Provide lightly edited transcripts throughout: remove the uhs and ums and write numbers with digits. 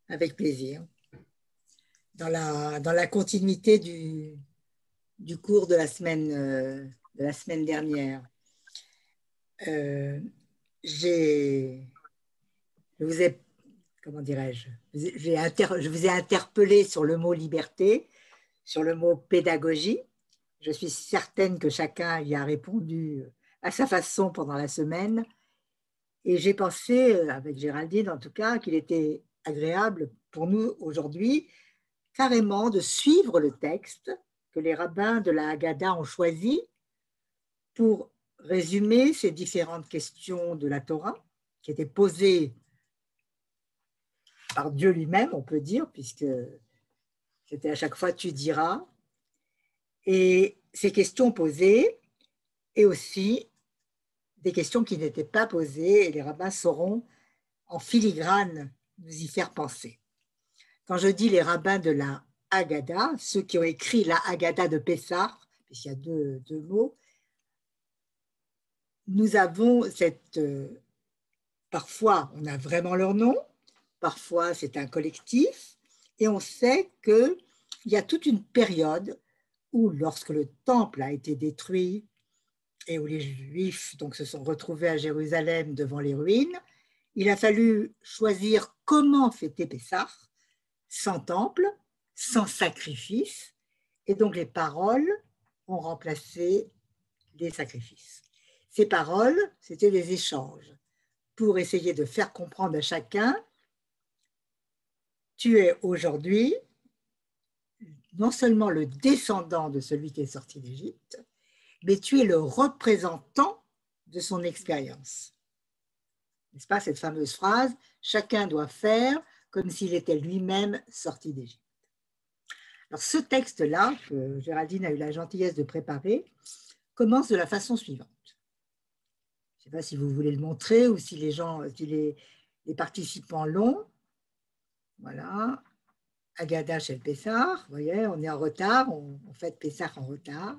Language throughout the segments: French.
Avec plaisir. Dans la continuité du cours de la semaine dernière, euh, j'ai, je vous ai, comment dirais-je, je vous ai interpellé sur le mot liberté, sur le mot pédagogie. Je suis certaine que chacun y a répondu à sa façon pendant la semaine. Et j'ai pensé, avec Géraldine en tout cas, qu'il était agréable pour nous aujourd'hui carrément de suivre le texte que les rabbins de la Haggadah ont choisi pour résumer ces différentes questions de la Torah qui étaient posées par Dieu lui-même, on peut dire, puisque c'était à chaque fois tu diras. Et ces questions posées et aussi des questions qui n'étaient pas posées et les rabbins sauront en filigrane nous y faire penser. Quand je dis les rabbins de la Haggadah, ceux qui ont écrit la Haggadah de Pessah, puisqu'il y a deux mots, nous avons cette... parfois, on a vraiment leur nom, parfois c'est un collectif, et on sait qu'il y a toute une période où, lorsque le temple a été détruit et où les Juifs donc, se sont retrouvés à Jérusalem devant les ruines, il a fallu choisir comment fêter Pessah, sans temple, sans sacrifice, et donc les paroles ont remplacé les sacrifices. Ces paroles, c'était des échanges pour essayer de faire comprendre à chacun, tu es aujourd'hui non seulement le descendant de celui qui est sorti d'Égypte, mais tu es le représentant de son expérience. N'est-ce pas cette fameuse phrase, chacun doit faire comme s'il était lui-même sorti d'Égypte. Alors ce texte-là, que Géraldine a eu la gentillesse de préparer, commence de la façon suivante. Je ne sais pas si vous voulez le montrer ou si les participants l'ont. Voilà. Haggadah chez le Pessah. Vous voyez, on est en retard, on fait Pessah en retard.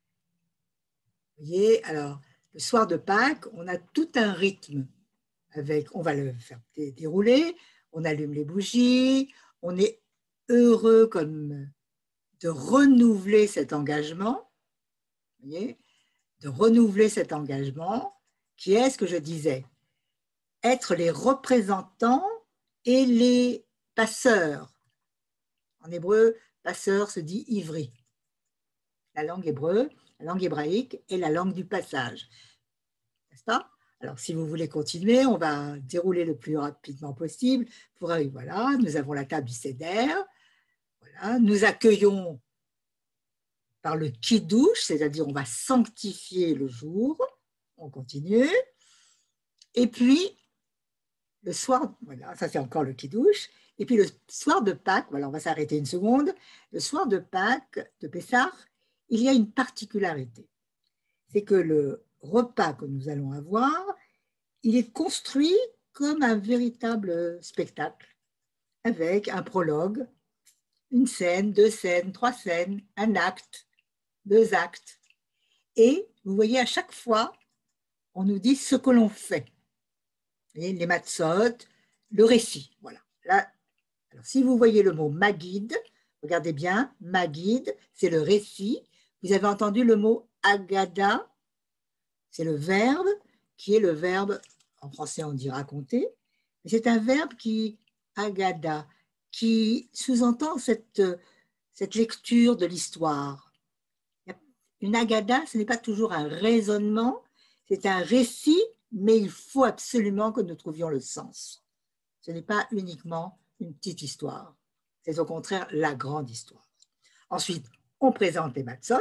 Vous voyez, alors, le soir de Pâques, on a tout un rythme. On va le faire dérouler, on allume les bougies, on est heureux comme de renouveler cet engagement. Vous voyez, de renouveler cet engagement qui est ce que je disais, être les représentants et les passeurs. En hébreu, passeur se dit ivri. La langue hébraïque est la langue du passage. N'est-ce pas? Alors, si vous voulez continuer, on va dérouler le plus rapidement possible. Voilà, nous avons la table du Seder. Voilà, nous accueillons par le kiddush, c'est-à-dire on va sanctifier le jour. On continue. Et puis, le soir, voilà, ça c'est encore le kiddush. Et puis le soir de Pâques, voilà, on va s'arrêter une seconde. Le soir de Pâques, de Pessah, il y a une particularité. C'est que le repas que nous allons avoir, il est construit comme un véritable spectacle, avec un prologue, une scène, deux scènes, trois scènes, un acte, deux actes. Et vous voyez, à chaque fois, on nous dit ce que l'on fait. Et les matzot, le récit. Voilà. Là, alors, si vous voyez le mot Magid, regardez bien, Magid, c'est le récit. Vous avez entendu le mot Agada, c'est le verbe qui est le verbe, en français on dit raconter, mais c'est un verbe qui, Agada, qui sous-entend cette lecture de l'histoire. Une Agada, ce n'est pas toujours un raisonnement, c'est un récit, mais il faut absolument que nous trouvions le sens. Ce n'est pas uniquement une petite histoire, c'est au contraire la grande histoire. Ensuite, on présente les matzot.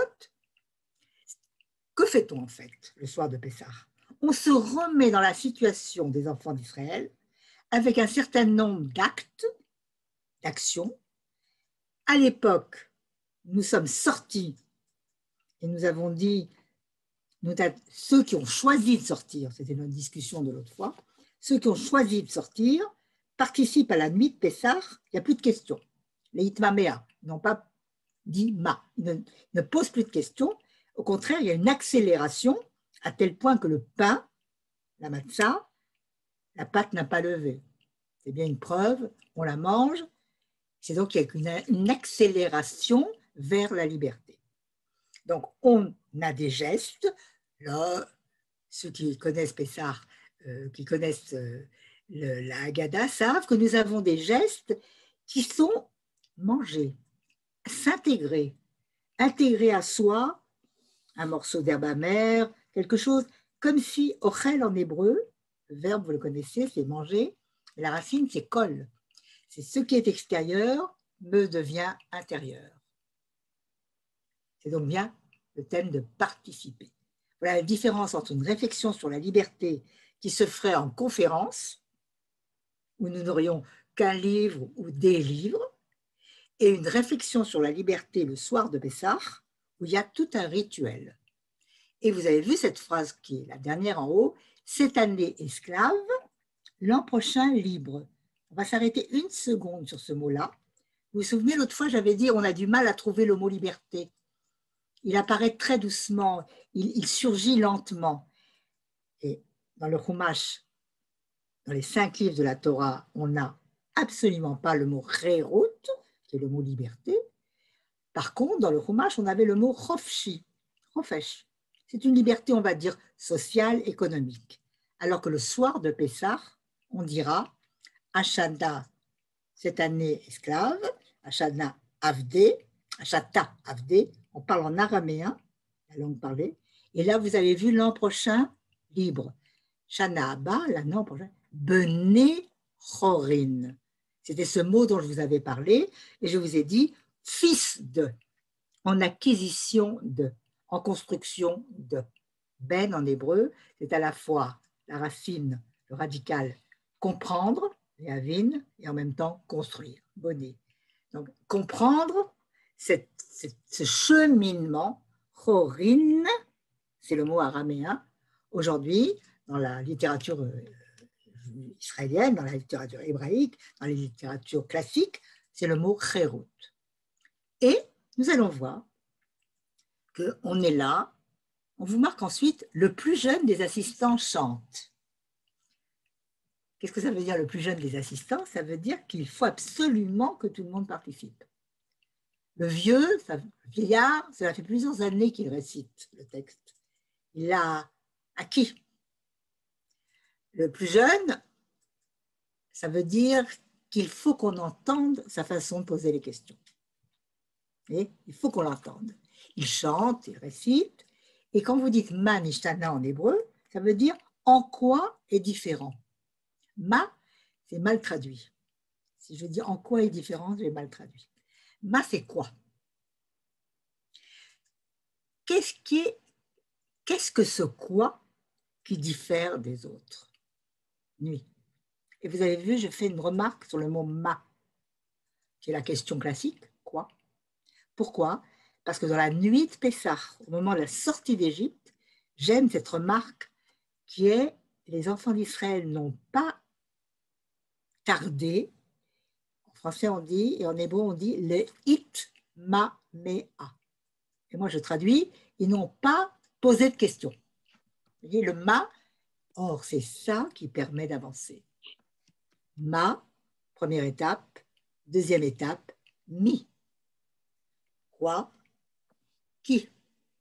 Que fait-on en fait le soir de Pessah? On se remet dans la situation des enfants d'Israël avec un certain nombre d'actes, d'actions. À l'époque, nous sommes sortis et nous avons dit, ceux qui ont choisi de sortir, c'était notre discussion de l'autre fois, ceux qui ont choisi de sortir participent à la nuit de Pessah, il n'y a plus de questions. Les Hitmamea n'ont pas dit ma, ils ne posent plus de questions. Au contraire, il y a une accélération à tel point que le pain, la matzah, la pâte n'a pas levé. c'est bien une preuve, on la mange, c'est donc qu'il y a une accélération vers la liberté. Donc, on a des gestes, là, ceux qui connaissent Pessah, qui connaissent la Haggadah, savent que nous avons des gestes qui sont manger, s'intégrer, intégrer à soi un morceau d'herbe amère, quelque chose comme si ochel en hébreu, le verbe vous le connaissez, c'est manger, et la racine c'est kol. C'est ce qui est extérieur me devient intérieur. C'est donc bien le thème de participer. Voilà la différence entre une réflexion sur la liberté qui se ferait en conférence, où nous n'aurions qu'un livre ou des livres, et une réflexion sur la liberté le soir de Pessah, où il y a tout un rituel. Et vous avez vu cette phrase qui est la dernière en haut, cette année esclave, l'an prochain libre. On va s'arrêter une seconde sur ce mot-là. Vous vous souvenez, l'autre fois, j'avais dit on a du mal à trouver le mot liberté. Il apparaît très doucement, il surgit lentement. Et dans le Chumash, dans les 5 livres de la Torah, on n'a absolument pas le mot cherut, qui est le mot liberté. Par contre, dans le Chumash, on avait le mot chofshi, chofesh. C'est une liberté, on va dire, sociale, économique. Alors que le soir de Pessah, on dira Ashana, cette année esclave, Ashana Avdé, Ashata Avdé, on parle en araméen, la langue parlée, et là vous avez vu l'an prochain, libre. Shana Abba, l'an prochain, Bené Chorin. C'était ce mot dont je vous avais parlé, et je vous ai dit fils de, en acquisition de, en construction de. Ben en hébreu, c'est à la fois la racine, le radical comprendre, yavin, et en même temps construire, bonner. Donc comprendre ce cheminement, chorin, c'est le mot araméen, aujourd'hui, dans la littérature israélienne, dans la littérature hébraïque, dans les littératures classiques, c'est le mot cherut. Et nous allons voir qu'on est là. On vous marque ensuite, le plus jeune des assistants chante. Qu'est-ce que ça veut dire le plus jeune des assistants? Ça veut dire qu'il faut absolument que tout le monde participe. Le vieillard, cela fait plusieurs années qu'il récite le texte. Il l'a acquis. Le plus jeune, ça veut dire qu'il faut qu'on entende sa façon de poser les questions. Et il faut qu'on l'entende. Il chante, il récite. Et quand vous dites ma nishtana en hébreu, ça veut dire en quoi est différent. Ma, c'est mal traduit. Si je dis en quoi est différent, j'ai mal traduit. Ma, c'est quoi? Qu'est-ce que ce quoi qui diffère des autres? Nuit. Et vous avez vu, je fais une remarque sur le mot ma, qui est la question classique, quoi? Pourquoi? Parce que dans la nuit de Pessah, au moment de la sortie d'Égypte, j'aime cette remarque qui est les enfants d'Israël n'ont pas tardé. En français on dit, et en hébreu on dit le it ma mea. Et moi je traduis, ils n'ont pas posé de questions. Vous voyez, le ma, or c'est ça qui permet d'avancer. Ma, première étape, deuxième étape, mi. Quoi? Qui?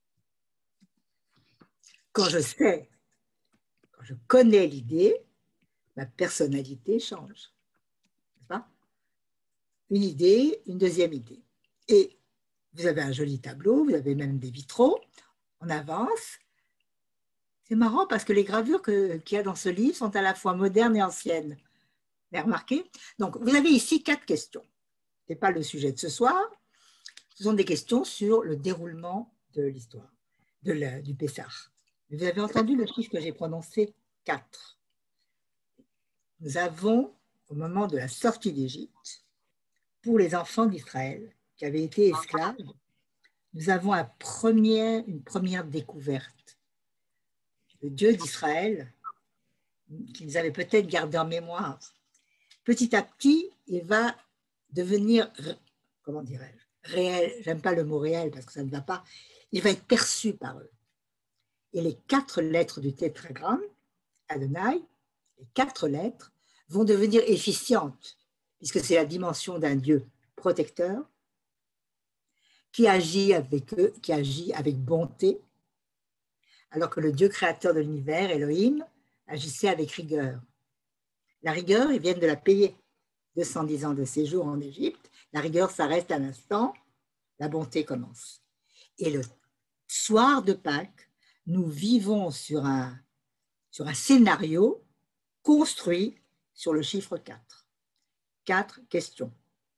Quand je sais, quand je connais l'idée, ma personnalité change. N'est-ce pas? Une idée, une deuxième idée. Et vous avez un joli tableau, vous avez même des vitraux, on avance. C'est marrant parce que les gravures qu'il y a dans ce livre sont à la fois modernes et anciennes. Vous avez remarqué? Donc, vous avez ici 4 questions. Ce n'est pas le sujet de ce soir. Ce sont des questions sur le déroulement de l'histoire, du Pessah. Vous avez entendu le chiffre que j'ai prononcé, 4. Nous avons, au moment de la sortie d'Égypte, pour les enfants d'Israël qui avaient été esclaves, nous avons une première découverte. Le Dieu d'Israël, qu'ils avaient peut-être gardé en mémoire, petit à petit, il va devenir, comment dirais-je, réel. J'aime pas le mot réel parce que ça ne va pas. Il va être perçu par eux. Et les 4 lettres du tétragramme, Adonai, les 4 lettres, vont devenir efficientes, puisque c'est la dimension d'un Dieu protecteur qui agit avec eux, qui agit avec bonté, alors que le Dieu créateur de l'univers, Elohim, agissait avec rigueur. La rigueur, ils viennent de la payer. 210 ans de séjour en Égypte, la rigueur s'arrête un instant, la bonté commence. Et le soir de Pâques, nous vivons sur un scénario construit sur le chiffre 4. 4 questions.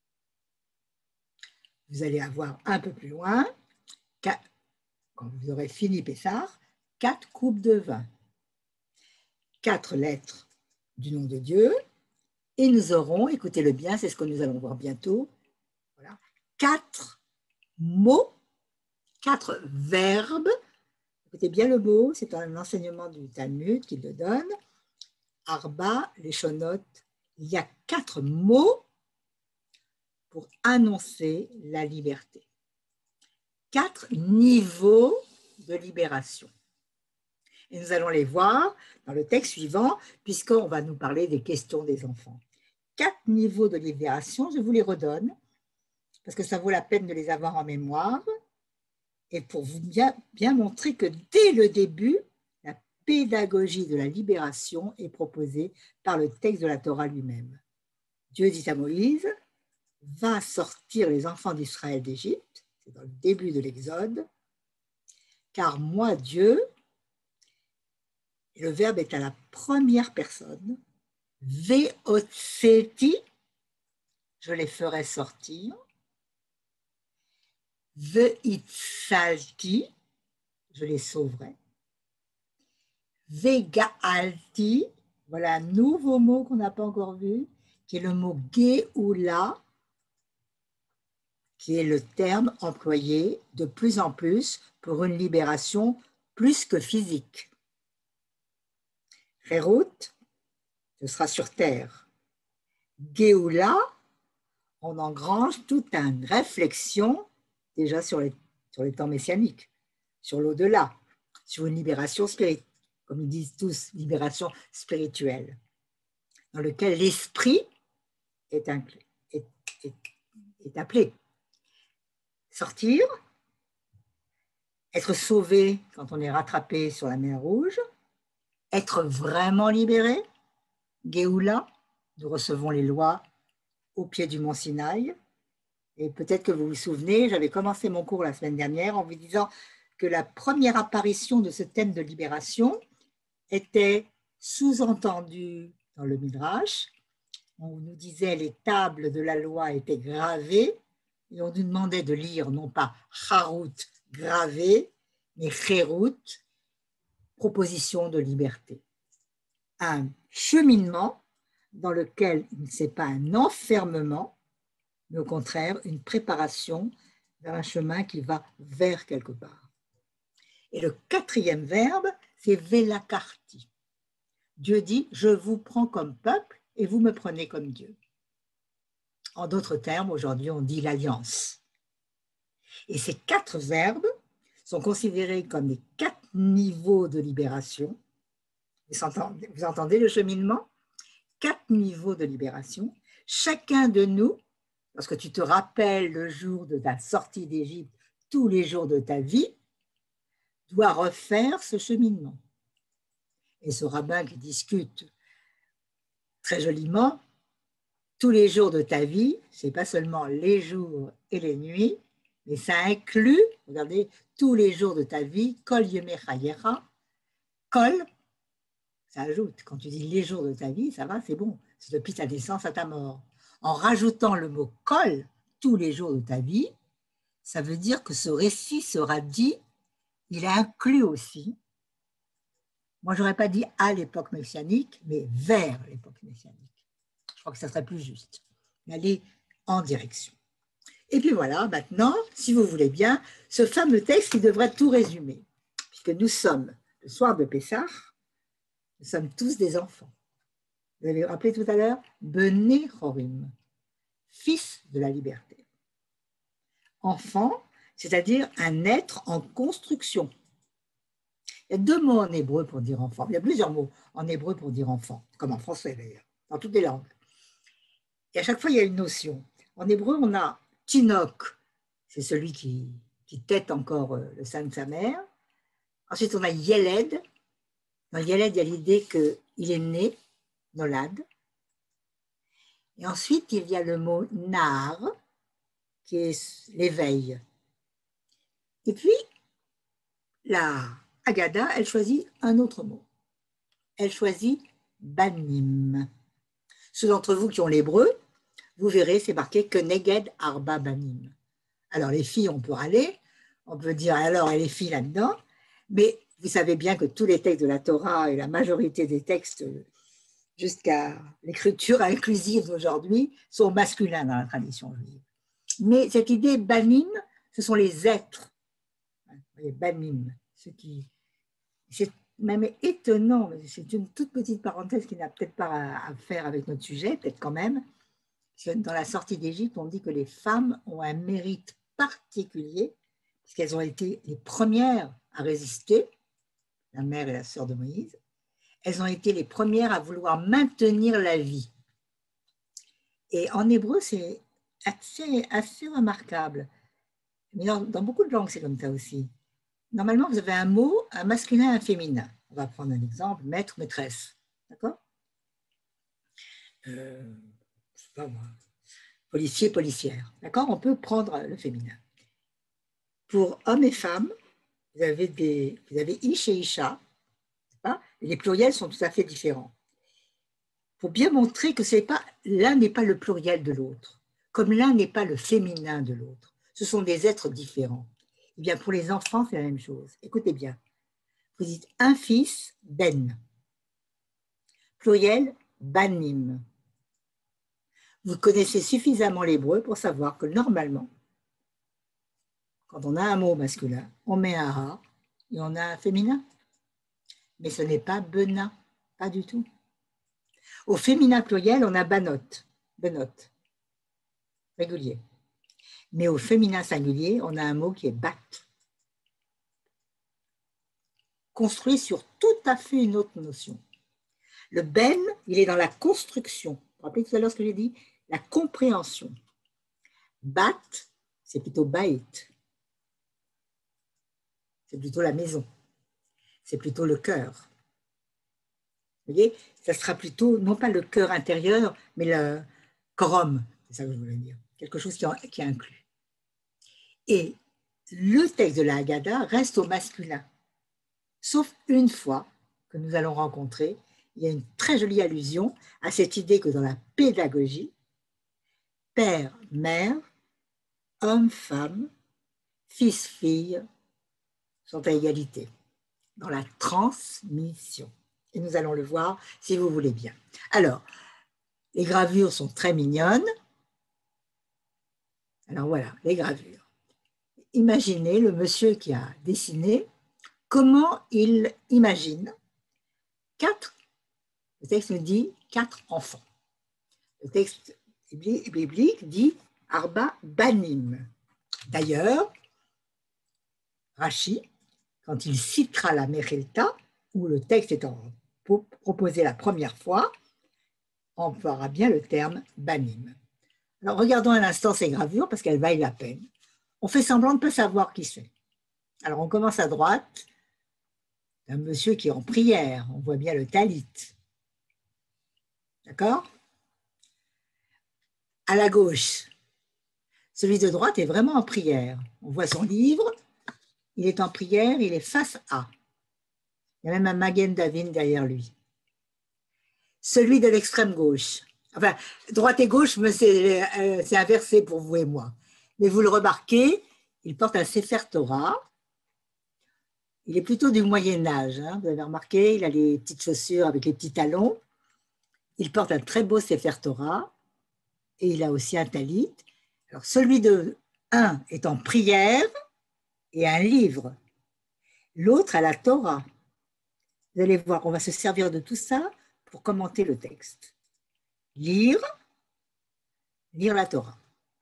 Vous allez avoir un peu plus loin, quand vous aurez fini Pessah, 4 coupes de vin, 4 lettres du nom de Dieu, et nous aurons, écoutez-le bien, c'est ce que nous allons voir bientôt, voilà, 4 mots, 4 verbes. Écoutez bien le mot, c'est un enseignement du Talmud qui le donne. Arba, les chonotes, il y a 4 mots pour annoncer la liberté. 4 niveaux de libération. Et nous allons les voir dans le texte suivant, puisqu'on va nous parler des questions des enfants. 4 niveaux de libération, je vous les redonne, parce que ça vaut la peine de les avoir en mémoire, et pour vous bien montrer que dès le début, la pédagogie de la libération est proposée par le texte de la Torah lui-même. Dieu dit à Moïse, va sortir les enfants d'Israël d'Égypte, c'est dans le début de l'Exode, car moi, Dieu, et le verbe est à la première personne, ve'otseti, je les ferai sortir, ve'itzalti, je les sauverai, ve'ga'alti, voilà un nouveau mot qu'on n'a pas encore vu, qui est le mot geoula, qui est le terme employé de plus en plus pour une libération plus que physique. Kherut, ce sera sur terre. Géoula, on engrange toute une réflexion déjà sur les temps messianiques, sur l'au-delà, sur une libération spirituelle, comme ils disent tous, libération spirituelle, dans lequel l'esprit est appelé. Sortir, être sauvé quand on est rattrapé sur la mer Rouge, être vraiment libéré, Géoula, nous recevons les lois au pied du mont Sinaï. Et peut-être que vous vous souvenez, j'avais commencé mon cours la semaine dernière en vous disant que la première apparition de ce thème de libération était sous-entendue dans le Midrash. On nous disait les tables de la loi étaient gravées et on nous demandait de lire non pas Harut, gravé, mais Kherut, proposition de liberté. Un cheminement dans lequel ce n'est pas un enfermement, mais au contraire une préparation vers un chemin qui va vers quelque part. Et le 4e verbe, c'est velakarti. Dieu dit, je vous prends comme peuple et vous me prenez comme Dieu. En d'autres termes, aujourd'hui, on dit l'alliance. Et ces 4 verbes sont considérés comme les 4 niveaux de libération. Vous entendez le cheminement? 4 niveaux de libération. Chacun de nous, lorsque tu te rappelles le jour de ta sortie d'Égypte, tous les jours de ta vie, doit refaire ce cheminement. Et ce rabbin qui discute très joliment, tous les jours de ta vie, ce n'est pas seulement les jours et les nuits, mais ça inclut, regardez, tous les jours de ta vie, kol yemei chayecha, kol, ça ajoute, quand tu dis les jours de ta vie, ça va, c'est bon, c'est depuis ta naissance à ta mort. En rajoutant le mot kol, tous les jours de ta vie, ça veut dire que ce récit sera dit, il inclut aussi, moi je n'aurais pas dit à l'époque messianique, mais vers l'époque messianique. Je crois que ça serait plus juste, aller en direction. Et puis voilà, maintenant, si vous voulez bien, ce fameux texte qui devrait tout résumer, puisque nous sommes le soir de Pessah, nous sommes tous des enfants. Vous avez rappelé tout à l'heure, Bené Chorim, fils de la liberté. Enfant, c'est-à-dire un être en construction. Il y a 2 mots en hébreu pour dire enfant. Il y a plusieurs mots en hébreu pour dire enfant, comme en français d'ailleurs. dans toutes les langues. Et à chaque fois, il y a une notion. En hébreu, on a Tinok, c'est celui qui tète encore le sein de sa mère. Ensuite, on a Yeled. Dans Yeled, il y a l'idée qu'il est né, Nolad. Et ensuite, il y a le mot Nar, qui est l'éveil. Et puis, la Haggadah, elle choisit un autre mot. Elle choisit Banim. Ceux d'entre vous qui ont l'hébreu, vous verrez, c'est marqué que Neged Arba Banim. Alors, les filles, on peut râler, on peut dire alors, elle est fille là-dedans, mais vous savez bien que tous les textes de la Torah et la majorité des textes jusqu'à l'écriture inclusive d'aujourd'hui sont masculins dans la tradition juive. Mais cette idée banim, ce sont les êtres. Les banim, c'est même étonnant, c'est une toute petite parenthèse qui n'a peut-être pas à faire avec notre sujet, peut-être quand même. Dans la sortie d'Égypte, on dit que les femmes ont un mérite particulier, parce qu'elles ont été les premières à résister, la mère et la sœur de Moïse. Elles ont été les premières à vouloir maintenir la vie. Et en hébreu, c'est assez remarquable. Mais dans beaucoup de langues, c'est comme ça aussi. Normalement, vous avez un mot, un masculin et un féminin. On va prendre un exemple, maître, maîtresse. D'accord Je ne sais pas moi. Policier, policière. D'accord? On peut prendre le féminin. Pour hommes et femmes, vous avez ish et isha. Et les pluriels sont tout à fait différents. Pour bien montrer que l'un n'est pas le pluriel de l'autre, comme l'un n'est pas le féminin de l'autre. Ce sont des êtres différents. Eh bien, pour les enfants, c'est la même chose. Écoutez bien. Vous dites un fils, ben. Pluriel, banim. Vous connaissez suffisamment l'hébreu pour savoir que normalement, quand on a un mot masculin, on met un ha et on a un féminin. Mais ce n'est pas bena, pas du tout. Au féminin pluriel, on a banot, régulier. Mais au féminin singulier, on a un mot qui est bat. Construit sur tout à fait une autre notion. Le ben, il est dans la construction. Vous vous rappelez tout à l'heure ce que j'ai dit? La compréhension. Bat, c'est plutôt bait. C'est plutôt la maison. C'est plutôt le cœur. Vous voyez, ça sera plutôt, non pas le cœur intérieur, mais le korom, c'est ça que je voulais dire. Quelque chose qui est inclus. Et le texte de la Haggadah reste au masculin. Sauf une fois que nous allons rencontrer, il y a une très jolie allusion à cette idée que dans la pédagogie, père, mère, homme, femme, fils, fille sont à égalité dans la transmission. Et nous allons le voir si vous voulez bien. Alors, les gravures sont très mignonnes. Alors voilà, les gravures. Imaginez le monsieur qui a dessiné, comment il imagine le texte nous dit 4 enfants. Le texte biblique dit Arba Banim. D'ailleurs, Rashi, quand il citera la Mechilta, où le texte est proposé la première fois, emploiera bien le terme Banim. Alors regardons un instant ces gravures parce qu'elles valent la peine. On fait semblant de ne pas savoir qui c'est. Alors on commence à droite, un monsieur qui est en prière, on voit bien le talit. D'accord? À la gauche, celui de droite est vraiment en prière. On voit son livre, il est en prière, il est face à. Il y a même un Magen David derrière lui. Celui de l'extrême gauche, enfin, droite et gauche, c'est inversé pour vous et moi. Mais vous le remarquez, il porte un Sefer Torah. Il est plutôt du Moyen-Âge. Hein, vous avez remarqué, il a les petites chaussures avec les petits talons. Il porte un très beau Sefer Torah. Et il a aussi un talit. Alors, celui de un est en prière et un livre. L'autre a la Torah. Vous allez voir, on va se servir de tout ça pour commenter le texte. Lire la Torah.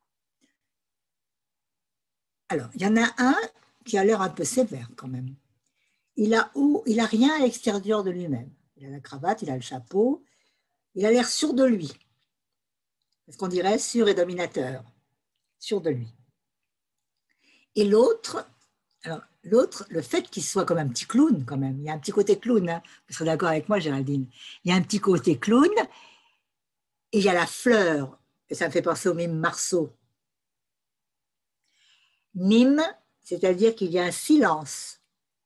Alors, il y en a un qui a l'air un peu sévère quand même. Il a rien à l'extérieur de lui-même. Il a la cravate, il a le chapeau. Il a l'air sûr de lui. C'est ce qu'on dirait sûr et dominateur. Sûr de lui. Et l'autre, alors l'autre, le fait qu'il soit comme un petit clown quand même, il y a un petit côté clown, hein, vous serez d'accord avec moi Géraldine, il y a un petit côté clown, et il y a la fleur, et ça me fait penser au mime Marceau. Mime, c'est-à-dire qu'il y a un silence.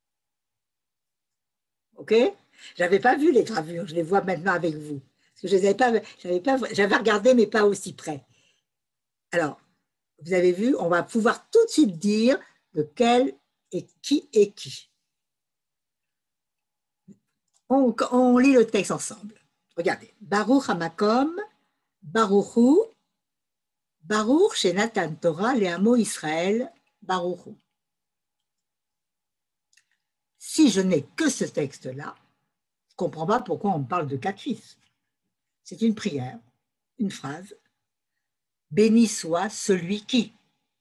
Ok? J'avais pas vu les gravures, je les vois maintenant avec vous. Parce que je les avais pas, j'avais regardé, mais pas aussi près. Alors, vous avez vu, on va pouvoir tout de suite dire lequel et qui est qui. On lit le texte ensemble. Regardez. Baruch Hamakom, Baruchu, Baruch chez Nathan Torah, les hameaux Israël, Baruchu. Si je n'ai que ce texte-là, je ne comprends pas pourquoi on me parle de quatre fils. C'est une prière, une phrase. Béni soit celui qui.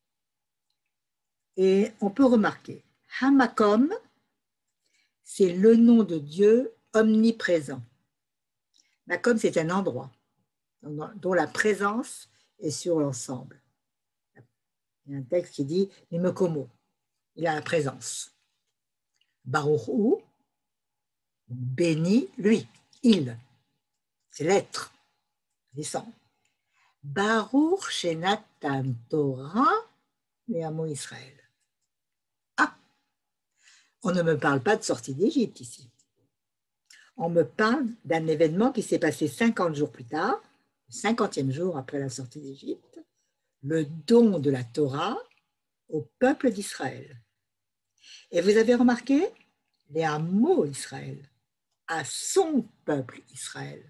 Et on peut remarquer, Hamakom, c'est le nom de Dieu omniprésent. Makom, c'est un endroit dont la présence est sur l'ensemble. Il y a un texte qui dit Mimekomo, il a la présence. Baruch béni lui, il, c'est l'être, descend. Baruch Shenatan Torah, les hameaux Israël. Ah, on ne me parle pas de sortie d'Égypte ici. On me parle d'un événement qui s'est passé 50 jours plus tard, le 50e jour après la sortie d'Égypte, le don de la Torah au peuple d'Israël. Et vous avez remarqué, les hameaux Israël, à son peuple Israël.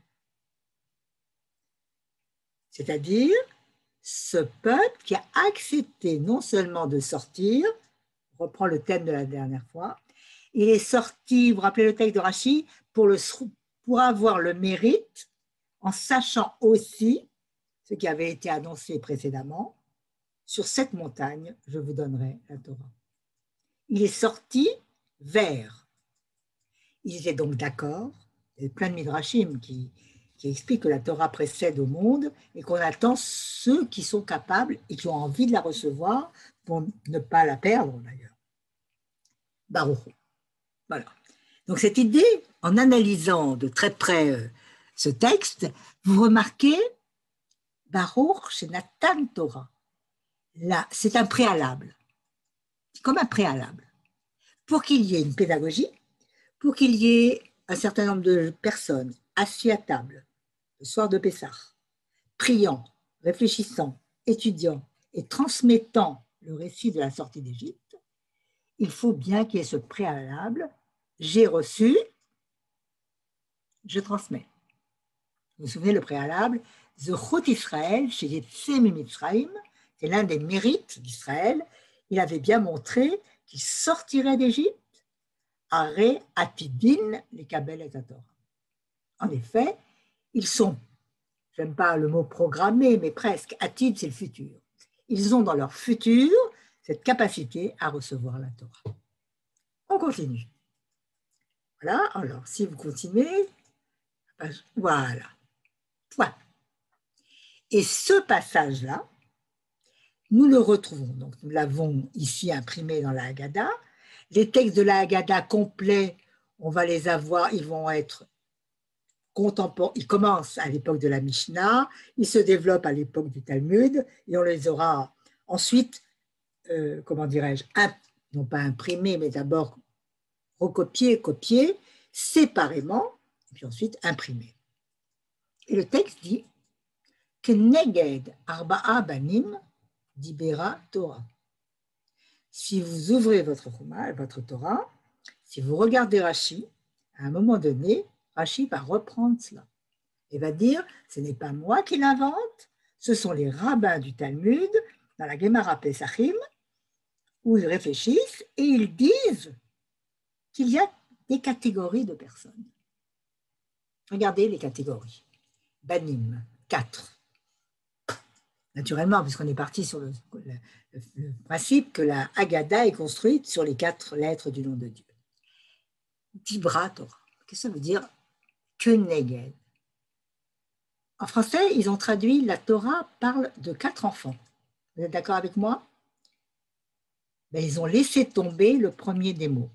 C'est-à-dire ce peuple qui a accepté non seulement de sortir, on reprend le thème de la dernière fois, il est sorti, vous vous rappelez le texte de Rachi, pour avoir le mérite, en sachant aussi ce qui avait été annoncé précédemment, sur cette montagne, je vous donnerai la Torah. Il est sorti vers. Il était donc d'accord, il y a plein de midrashim qui expliquent que la Torah précède au monde et qu'on attend ceux qui sont capables et qui ont envie de la recevoir pour ne pas la perdre d'ailleurs. Baruch. Voilà. Donc cette idée, en analysant de très près ce texte, vous remarquez Baruch chez Nathan Torah. Là, c'est un préalable. C'est comme un préalable. Pour qu'il y ait une pédagogie, pour qu'il y ait un certain nombre de personnes assis à table, le soir de Pessah, priant, réfléchissant, étudiant et transmettant le récit de la sortie d'Égypte, il faut bien qu'il y ait ce préalable. J'ai reçu, je transmets. Vous vous souvenez le préalable, Zechut Israël, chez Yetzé Mitzrayim, c'est l'un des mérites d'Israël. Il avait bien montré qu'il sortirait d'Égypte, Are Atidin, les Kabel et Torah. En effet, ils sont, j'aime pas le mot programmé, mais presque, Atid, c'est le futur. Ils ont dans leur futur cette capacité à recevoir la Torah. On continue. Voilà, alors si vous continuez, voilà. Point. Et ce passage-là, nous le retrouvons, donc nous l'avons ici imprimé dans la Haggadah. Les textes de la Haggadah complets, on va les avoir, ils vont être contemporains, ils commencent à l'époque de la Mishnah, ils se développent à l'époque du Talmud, et on les aura ensuite, comment dirais-je, non pas imprimés, mais d'abord recopiés, copiés, séparément, et puis ensuite imprimés. Et le texte dit que Neged Arba'a Banim Dibera Torah. Si vous ouvrez votre Torah, si vous regardez Rashi, à un moment donné, Rashi va reprendre cela et va dire, ce n'est pas moi qui l'invente, ce sont les rabbins du Talmud, dans la Gemara Pesachim, où ils réfléchissent et ils disent qu'il y a des catégories de personnes. Regardez les catégories. Banim, 4. Naturellement, puisqu'on est parti sur le principe que la Haggadah est construite sur les 4 lettres du nom de Dieu. Dibra Torah. Qu'est-ce que ça veut dire? Que Neged. En français, ils ont traduit la Torah parle de 4 enfants. Vous êtes d'accord avec moi? Ben, ils ont laissé tomber le premier des mots.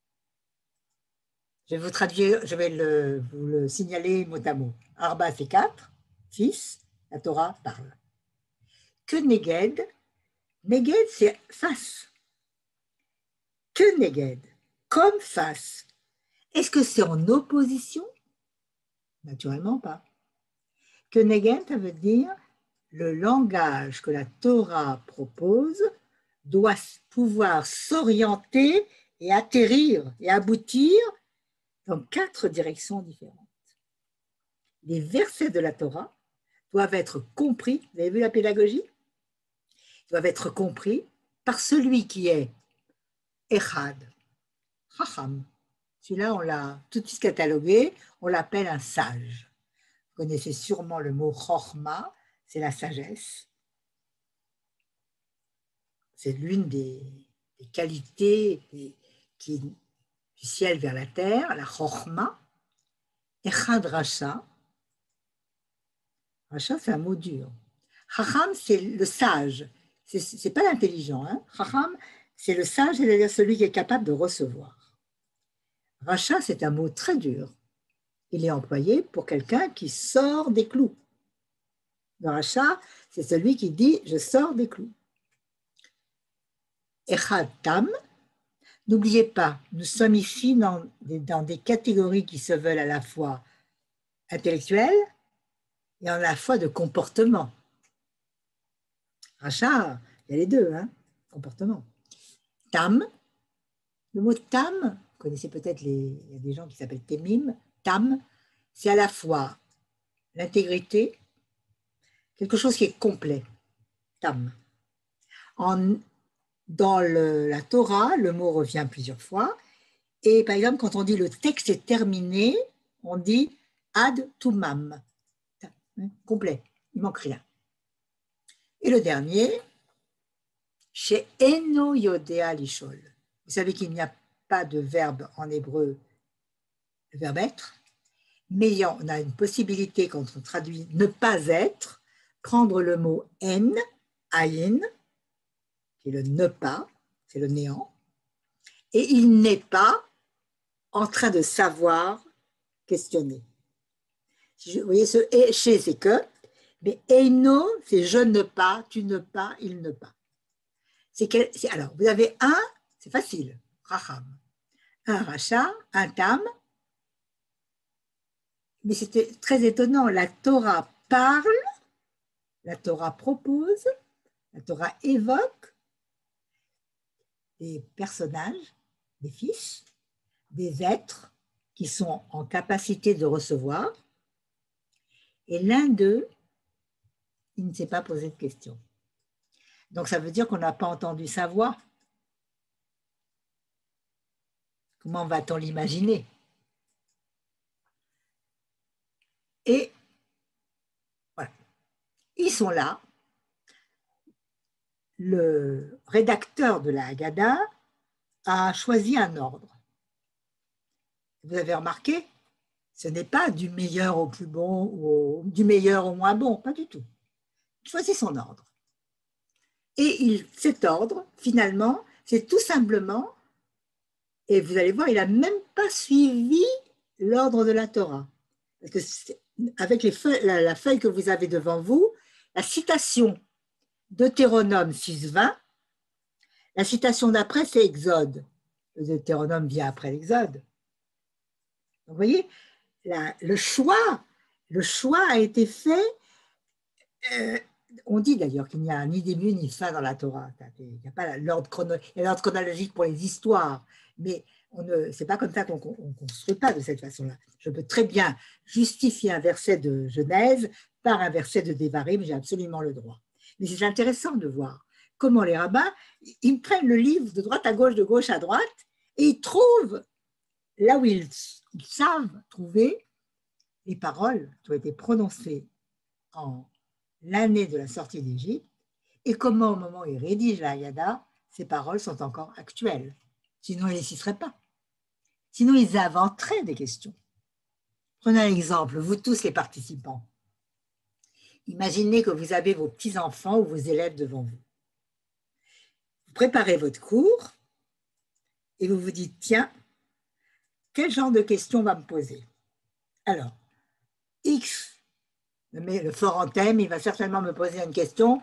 Je vais vous traduire, je vais vous le signaler mot à mot. Arba, c'est 4, 6, la Torah parle. Que Neged, Neged, c'est face. Que Neged, comme face. Est-ce que c'est en opposition? Naturellement pas. Que Neged, ça veut dire le langage que la Torah propose doit pouvoir s'orienter et atterrir et aboutir dans 4 directions différentes. Les versets de la Torah doivent être compris, vous avez vu la pédagogie? Doivent être compris par celui qui est Echad, Chacham. Celui-là, on l'a tout de suite catalogué, on l'appelle un sage. Vous connaissez sûrement le mot Chochma, c'est la sagesse. C'est l'une des qualités du ciel vers la terre, la Chochma. Echad Rasha. Rasha, c'est un mot dur. Chacham, c'est le sage. C'est pas l'intelligent. Hein? Chacham, c'est le sage, c'est-à-dire celui qui est capable de recevoir. Rasha, c'est un mot très dur. Il est employé pour quelqu'un qui sort des clous. Le Rasha, c'est celui qui dit « je sors des clous ». Echad Tam, n'oubliez pas, nous sommes ici dans des catégories qui se veulent à la fois intellectuelles et à la fois de comportement. Rasha, il y a les deux, hein, comportement. Tam, le mot tam, vous connaissez peut-être, il y a des gens qui s'appellent Temim, tam, c'est à la fois l'intégrité, quelque chose qui est complet, tam. Dans la Torah, le mot revient plusieurs fois, et par exemple, quand on dit le texte est terminé, on dit ad tumam, complet, il ne manque rien. Et le dernier, chez Eno Yodea Lishol. Vous savez qu'il n'y a pas de verbe en hébreu, le verbe être, mais on a une possibilité quand on traduit ne pas être, prendre le mot en, ayin, qui est le ne pas, c'est le néant, et il n'est pas en train de savoir questionner. Vous voyez, ce chez, c'est que, mais eno, c'est je ne pas, tu ne pas, il ne pas. Alors, vous avez un, c'est facile, racham, un racha, un tam, mais c'était très étonnant, la Torah parle, la Torah propose, la Torah évoque des personnages, des fils, des êtres qui sont en capacité de recevoir, et l'un d'eux, il ne s'est pas posé de questions. Donc ça veut dire qu'on n'a pas entendu sa voix. Comment va-t-on l'imaginer? Et voilà, ils sont là. Le rédacteur de la Haggadah a choisi un ordre. Vous avez remarqué, ce n'est pas du meilleur au plus bon ou du meilleur au moins bon, pas du tout. Il choisit son ordre. Et cet ordre, finalement, c'est tout simplement, et vous allez voir, il n'a même pas suivi l'ordre de la Torah. Parce que avec la feuille que vous avez devant vous, la citation Deutéronome 6.20, la citation d'après, c'est Exode. Le Deutéronome vient après l'Exode. Donc, vous voyez, le choix a été fait. On dit d'ailleurs qu'il n'y a ni début ni fin dans la Torah. Il n'y a pas l'ordre chronologique pour les histoires, mais ce n'est pas comme ça qu'on ne construit pas de cette façon-là. Je peux très bien justifier un verset de Genèse par un verset de Devarim, j'ai absolument le droit. Mais c'est intéressant de voir comment les rabbins, ils prennent le livre de droite à gauche, de gauche à droite, et ils trouvent là où ils savent trouver les paroles qui ont été prononcées en l'année de la sortie d'Égypte, et comment au moment où ils rédigent la Haggadah, ces paroles sont encore actuelles. Sinon, ils ne les citeraient pas. Sinon, ils inventeraient des questions. Prenez un exemple, vous tous les participants. Imaginez que vous avez vos petits-enfants ou vos élèves devant vous. Vous préparez votre cours et vous vous dites, tiens, quel genre de questions on va me poser? Alors, X, le fort en thème, il va certainement me poser une question.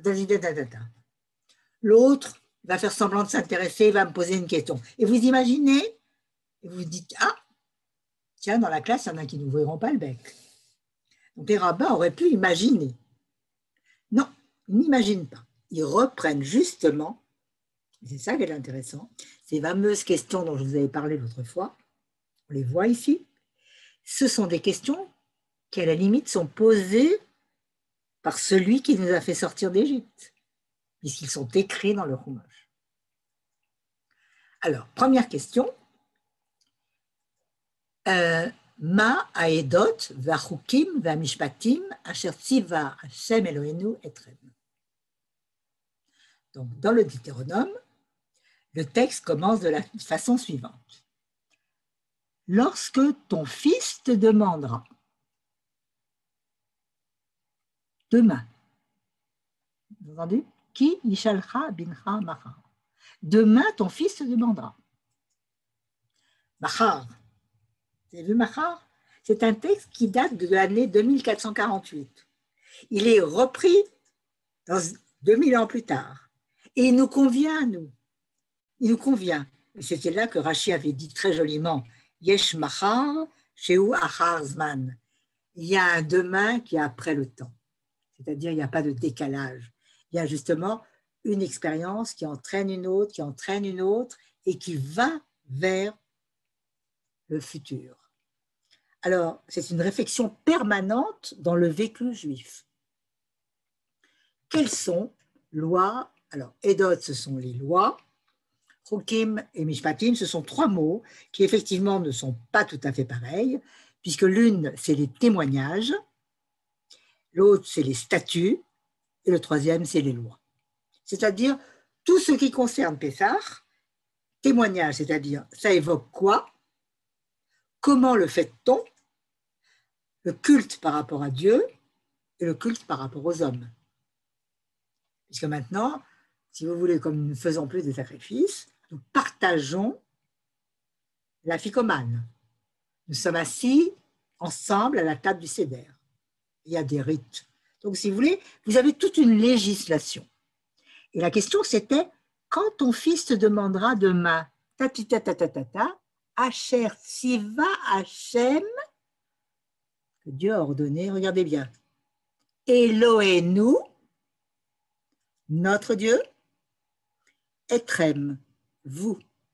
L'autre va faire semblant de s'intéresser, il va me poser une question. Et vous imaginez, et vous dites, ah, tiens, dans la classe, il y en a qui n'ouvriront pas le bec. Donc les rabbins auraient pu imaginer. Non, ils n'imaginent pas. Ils reprennent justement, c'est ça qui est intéressant, ces fameuses questions dont je vous avais parlé l'autre fois, on les voit ici, ce sont des questions qui à la limite sont posées par celui qui nous a fait sortir d'Égypte, puisqu'ils sont écrits dans le Chumash. Alors, première question, Ma haedot v'achukim v'amishpatim asher tziva Hashem Eloheinu etrem. Donc, dans le Deutéronome, le texte commence de la façon suivante. Lorsque ton fils te demandera, demain, vous avez entendu? Ki yishalcha bincha machar. Demain, ton fils te demandera. Machar. Vous avez vu Machar? C'est un texte qui date de l'année 2448. Il est repris dans 2000 ans plus tard. Et il nous convient à nous. Il nous convient. C'était là que Rashi avait dit très joliment Yesh Machar, Sheu Achar Zman. Il y a un demain qui est après le temps. C'est-à-dire, il n'y a pas de décalage. Il y a justement une expérience qui entraîne une autre, qui entraîne une autre, et qui va vers le futur. Alors, c'est une réflexion permanente dans le vécu juif. Quelles sont lois? Alors, Edot, ce sont les lois. Chukim et Mishpatim, ce sont trois mots qui effectivement ne sont pas tout à fait pareils, puisque l'une, c'est les témoignages, l'autre, c'est les statuts, et le troisième, c'est les lois. C'est-à-dire, tout ce qui concerne Pessah, témoignage, c'est-à-dire, ça évoque quoi? Comment le fait-on? Le culte par rapport à Dieu et le culte par rapport aux hommes. Puisque maintenant, si vous voulez, comme nous ne faisons plus des sacrifices, nous partageons la ficomane. Nous sommes assis ensemble à la table du Seder. Il y a des rites. Donc, si vous voulez, vous avez toute une législation. Et la question, c'était, quand ton fils te demandera demain, Asher Siva Hashem, que Dieu a ordonné, regardez bien, Eloheinu, notre Dieu, Etrem, vous.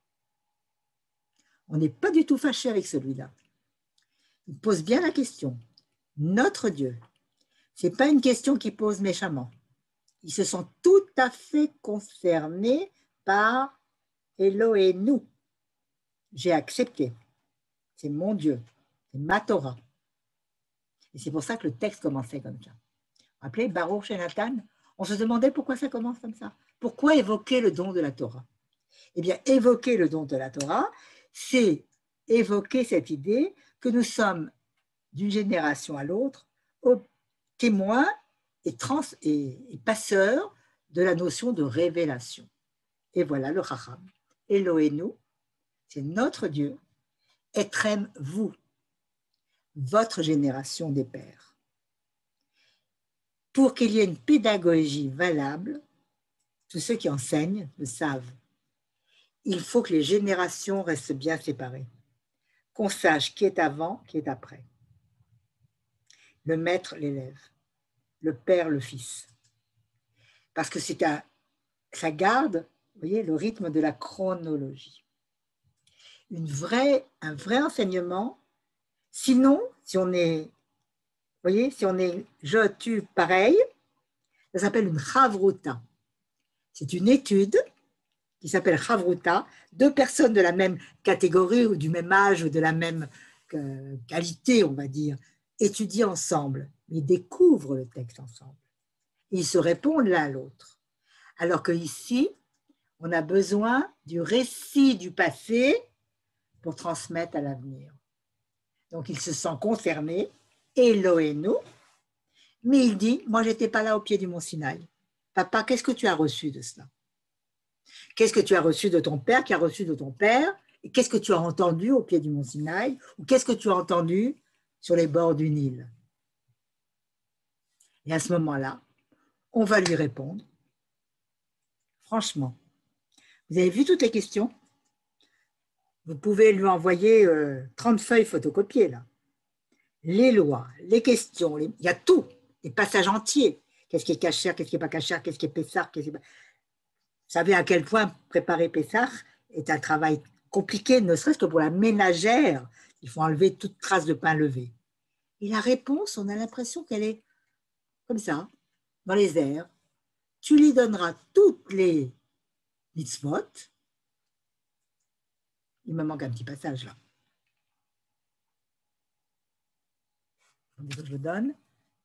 On n'est pas du tout fâché avec celui-là. Il pose bien la question. Notre Dieu. Ce n'est pas une question qu'il pose méchamment. Ils se sont tout à fait concernés par Eloheinu. J'ai accepté. C'est mon Dieu. C'est ma Torah. Et c'est pour ça que le texte commençait comme ça. Vous vous rappelez, Baruch et Nathan, on se demandait pourquoi ça commence comme ça. Pourquoi évoquer le don de la Torah? Eh bien, évoquer le don de la Torah, c'est évoquer cette idée que nous sommes d'une génération à l'autre témoins et passeurs de la notion de révélation. Et voilà le Chacham. Eloheinu, c'est notre Dieu. Etrem, vous, votre génération des pères. Pour qu'il y ait une pédagogie valable, tous ceux qui enseignent le savent. Il faut que les générations restent bien séparées, qu'on sache qui est avant, qui est après. Le maître, l'élève, le père, le fils. Parce que ça garde, vous voyez, le rythme de la chronologie. Un vrai enseignement. Sinon, si on est, vous voyez, si on est je, tu, pareil, ça s'appelle une chavruta. C'est une étude qui s'appelle chavruta, deux personnes de la même catégorie ou du même âge ou de la même qualité, on va dire, étudient ensemble, mais découvrent le texte ensemble. Ils se répondent l'un à l'autre. Alors qu'ici, on a besoin du récit du passé pour transmettre à l'avenir. Donc, ils se sentent concernés, Eloheinu, Mais il dit, moi, je n'étais pas là au pied du mont Sinaï. Papa, qu'est-ce que tu as reçu de cela? Qu'est-ce que tu as reçu de ton père, qui a reçu de ton père? Et qu'est-ce que tu as entendu au pied du mont Sinaï? Ou qu'est-ce que tu as entendu sur les bords du Nil? Et à ce moment-là, on va lui répondre. Franchement, vous avez vu toutes les questions? Vous pouvez lui envoyer 30 feuilles photocopiées, là. Les lois, les questions, il y a tout, les passages entiers. Qu'est-ce qui est cachère, qu'est-ce qui n'est pas cachère, qu'est-ce qui est pessar, qu'est-ce qui est pas... Vous savez à quel point préparer pessar est un travail compliqué, ne serait-ce que pour la ménagère. Il faut enlever toute trace de pain levé. Et la réponse, on a l'impression qu'elle est comme ça, dans les airs. Tu lui donneras toutes les mitzvot. Il me manque un petit passage là. Je le donne.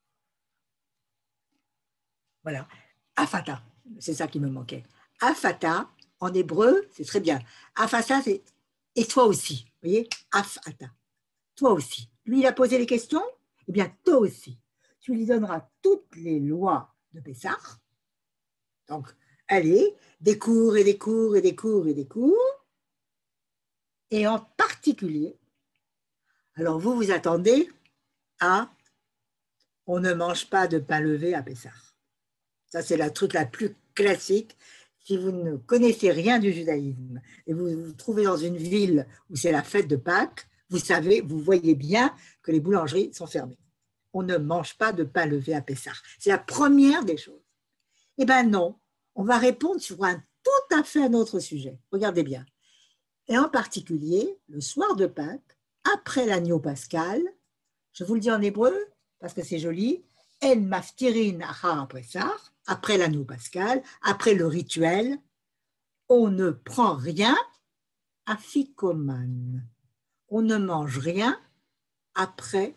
Voilà. Afata, c'est ça qui me manquait. Afata, en hébreu, c'est très bien. Afata, c'est et toi aussi. Vous voyez? Afata. Toi aussi. Lui, il a posé les questions. Eh bien, toi aussi. Tu lui donneras toutes les lois de Pessah. Donc, allez, des cours et des cours et des cours et des cours. Et en particulier, alors vous vous attendez à on ne mange pas de pain levé à Pessah. Ça, c'est la truc la plus classique. Si vous ne connaissez rien du judaïsme et vous vous trouvez dans une ville où c'est la fête de Pâques, vous savez, vous voyez bien que les boulangeries sont fermées. On ne mange pas de pain levé à Pessah. C'est la première des choses. Eh bien non, on va répondre sur un tout à fait un autre sujet. Regardez bien. Et en particulier, le soir de Pâques, après l'agneau pascal, je vous le dis en hébreu parce que c'est joli, En maftirin achar Pessah, après l'agneau pascal, après le rituel, on ne prend rien afikoman. On ne mange rien après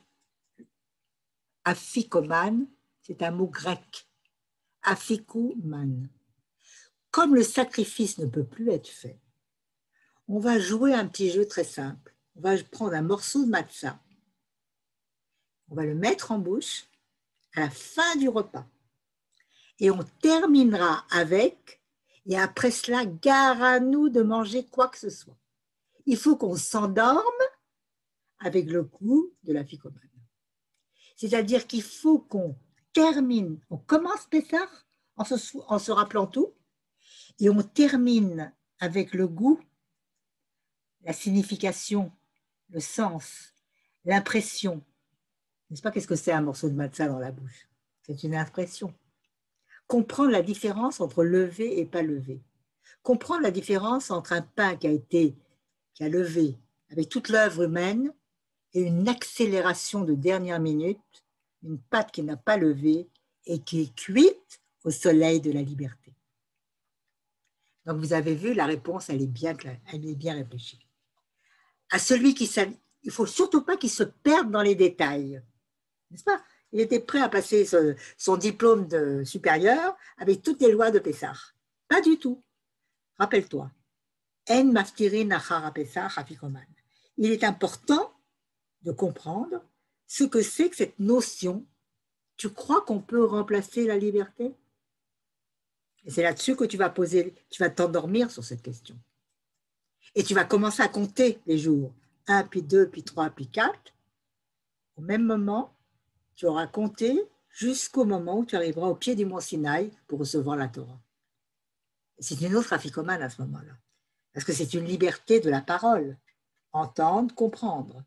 afikoman, c'est un mot grec. Afikuman. Comme le sacrifice ne peut plus être fait, on va jouer un petit jeu très simple. On va prendre un morceau de matzah, on va le mettre en bouche à la fin du repas. Et on terminera avec, et après cela, gare à nous de manger quoi que ce soit. Il faut qu'on s'endorme avec le goût de la ficomane. C'est-à-dire qu'il faut qu'on termine, on commence Pessah en se rappelant tout, et on termine avec le goût, la signification, le sens, l'impression. N'est-ce pas, qu'est-ce que c'est un morceau de matzah dans la bouche? C'est une impression. Comprendre la différence entre levé et pas levé. Comprendre la différence entre un pain qui a levé avec toute l'œuvre humaine et une accélération de dernière minute, une pâte qui n'a pas levé et qui est cuite au soleil de la liberté. Donc vous avez vu, la réponse, elle est bien réfléchie. À celui qui il ne faut surtout pas qu'il se perde dans les détails. N'est-ce pas? Il était prêt à passer son diplôme de supérieur avec toutes les lois de Pessah. Pas du tout. Rappelle-toi. En maftirin achar Pessah afikoman. Il est important de comprendre ce que c'est que cette notion. Tu crois qu'on peut remplacer la liberté? Et c'est là-dessus que tu vas t'endormir sur cette question. Et tu vas commencer à compter les jours. 1, puis 2, puis 3, puis 4. Au même moment, tu auras compté jusqu'au moment où tu arriveras au pied du mont Sinaï pour recevoir la Torah. C'est une autre affikomane à ce moment-là. Parce que c'est une liberté de la parole. Entendre, comprendre.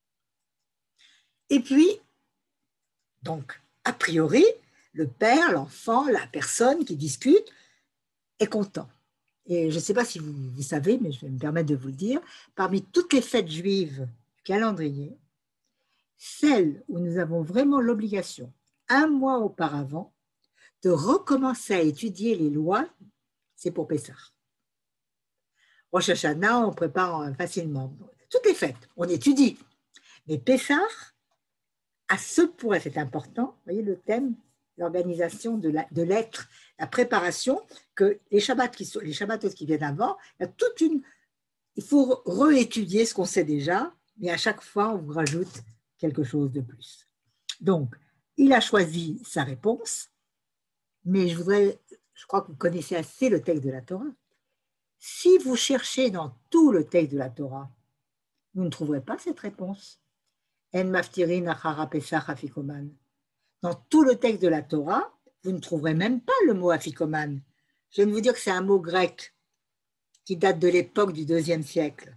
Et puis, donc, a priori, le père, l'enfant, la personne qui discute est content. Et je ne sais pas si vous savez, mais je vais me permettre de vous le dire, parmi toutes les fêtes juives du calendrier, celle où nous avons vraiment l'obligation, un mois auparavant, de recommencer à étudier les lois, c'est pour Pessah. Rosh Hashanah, on prépare facilement. Toutes les fêtes, on étudie. Mais Pessah, à ce point, c'est important, vous voyez le thème, l'organisation de l'être, la préparation, que les Shabbatos qui viennent avant, il faut réétudier ce qu'on sait déjà, mais à chaque fois, on vous rajoute quelque chose de plus. Donc, Il a choisi sa réponse, mais je crois que vous connaissez assez le texte de la Torah. Si vous cherchez dans tout le texte de la Torah, vous ne trouverez pas cette réponse. En maftirin achara pesach afikoman. Dans tout le texte de la Torah, vous ne trouverez même pas le mot afikoman. Je viens de vous dire que c'est un mot grec qui date de l'époque du IIe siècle.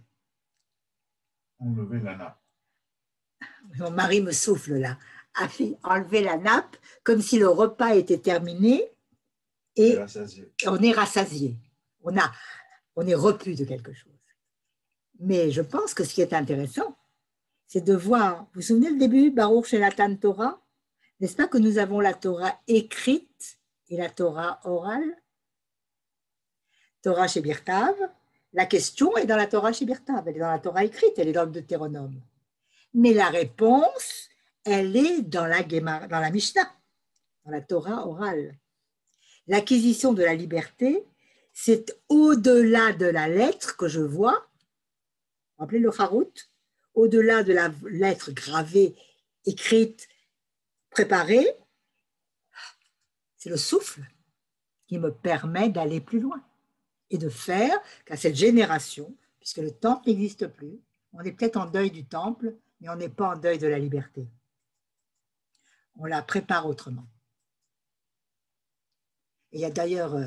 Enlever la nappe. Mon mari me souffle là. Enlever la nappe comme si le repas était terminé et on est rassasié. On est repu de quelque chose. Mais je pense que ce qui est intéressant, c'est de voir, vous vous souvenez le début, Baruch Shenatan Torah, n'est-ce pas que nous avons la Torah écrite et la Torah orale? Torah Shebirtav, la question est dans la Torah Shebirtav, elle est dans la Torah écrite, elle est dans le Deutéronome. Mais la réponse, elle est dans la Mishnah, dans la Torah orale. L'acquisition de la liberté, c'est au-delà de la lettre que je vois, vous rappelez le Harut, au-delà de la lettre gravée, écrite, préparée, c'est le souffle qui me permet d'aller plus loin et de faire qu'à cette génération, puisque le temple n'existe plus, on est peut-être en deuil du temple, mais on n'est pas en deuil de la liberté. On la prépare autrement. Et il y a d'ailleurs,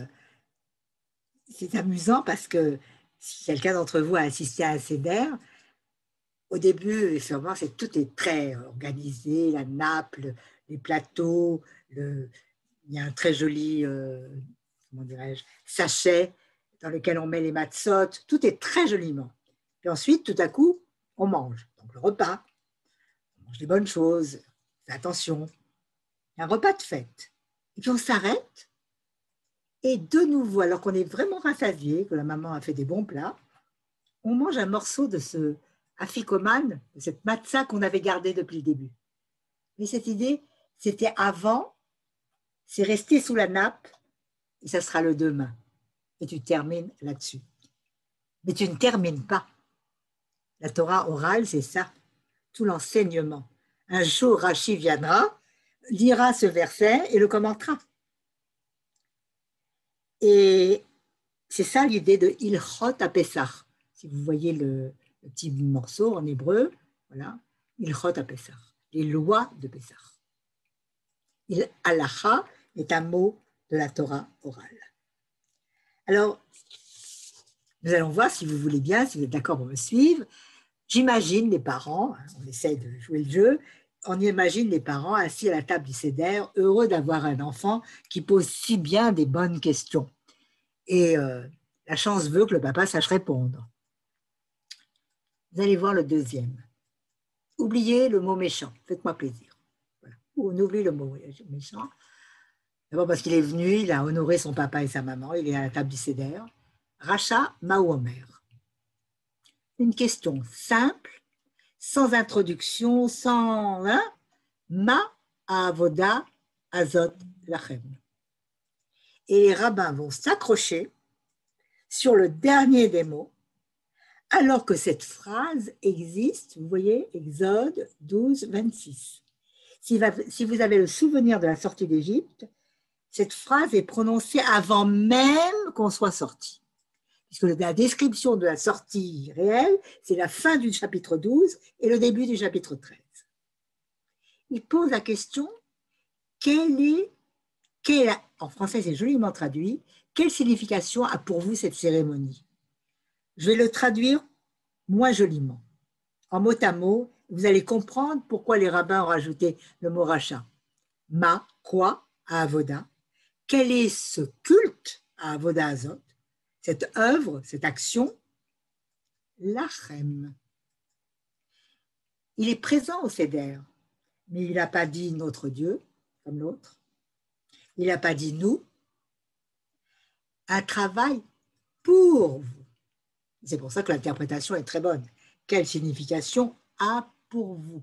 c'est amusant parce que si quelqu'un d'entre vous a assisté à un seder, au début, sûrement, tout est très organisé, la nappe, les plateaux, il y a un très joli, comment dirais-je, sachet dans lequel on met les matzot, tout est très joliment. Et ensuite, tout à coup, on mange. Donc le repas, on mange des bonnes choses, fais attention. Un repas de fête. Et puis on s'arrête, et de nouveau, alors qu'on est vraiment rassasié, que la maman a fait des bons plats, on mange un morceau de ce afikoman, de cette matzah qu'on avait gardée depuis le début. Mais cette idée, c'était avant, c'est resté sous la nappe, et ça sera le demain. Et tu termines là-dessus. Mais tu ne termines pas. La Torah orale, c'est ça, tout l'enseignement. Un jour, Rashi viendra, lira ce verset et le commentera. Et c'est ça l'idée de Ilchot à Pessah. Si vous voyez le petit morceau en hébreu, voilà, Ilchot à Pessah, les lois de Pessah. Halacha est un mot de la Torah orale. Alors, nous allons voir, si vous voulez bien, si vous êtes d'accord pour me suivre. J'imagine les parents, on essaie de jouer le jeu, on imagine les parents assis à la table du seder, heureux d'avoir un enfant qui pose si bien des bonnes questions. Et la chance veut que le papa sache répondre. Vous allez voir le deuxième. Oubliez le mot méchant, faites-moi plaisir. Voilà. On oublie le mot méchant. D'abord parce qu'il est venu, il a honoré son papa et sa maman, il est à la table du seder. Racha Maouomer. Une question simple, sans introduction, sans ma avoda azot lachem. Et les rabbins vont s'accrocher sur le dernier des mots, alors que cette phrase existe, vous voyez, Exode 12, 26. Si vous avez le souvenir de la sortie d'Égypte, cette phrase est prononcée avant même qu'on soit sorti. Puisque la description de la sortie réelle, c'est la fin du chapitre 12 et le début du chapitre 13. Il pose la question, en français c'est joliment traduit, quelle signification a pour vous cette cérémonie? Je vais le traduire moins joliment. En mot à mot, vous allez comprendre pourquoi les rabbins ont rajouté le mot rachat. Ma, quoi, à Avoda? Quel est ce culte à Avoda Azot? Cette œuvre, cette action, lachem. Il est présent au Seder, mais il n'a pas dit notre Dieu, comme l'autre. Il n'a pas dit nous. Un travail pour vous. C'est pour ça que l'interprétation est très bonne. Quelle signification a pour vous?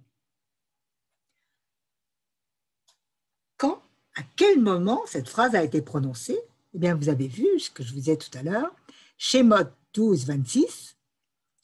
Quand, à quel moment cette phrase a été prononcée? Eh bien, vous avez vu ce que je vous disais tout à l'heure. Shemot 12, 26.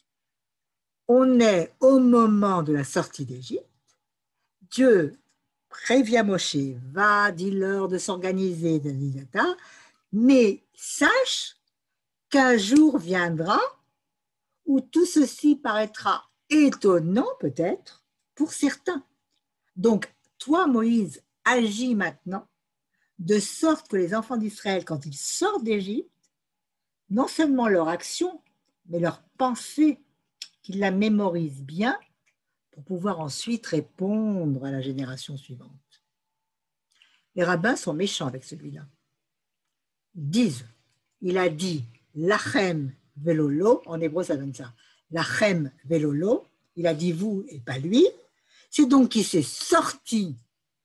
On est au moment de la sortie d'Égypte. Dieu préviens Moshe, va, dis-leur de s'organiser, mais sache qu'un jour viendra où tout ceci paraîtra étonnant peut-être pour certains. Donc, toi, Moïse, agis maintenant de sorte que les enfants d'Israël, quand ils sortent d'Égypte, non seulement leur action, mais leur pensée, qu'ils la mémorisent bien pour pouvoir ensuite répondre à la génération suivante. Les rabbins sont méchants avec celui-là. Ils disent, il a dit lachem velolo, en hébreu ça donne ça, lachem velolo, il a dit vous et pas lui, c'est donc qu'il s'est sorti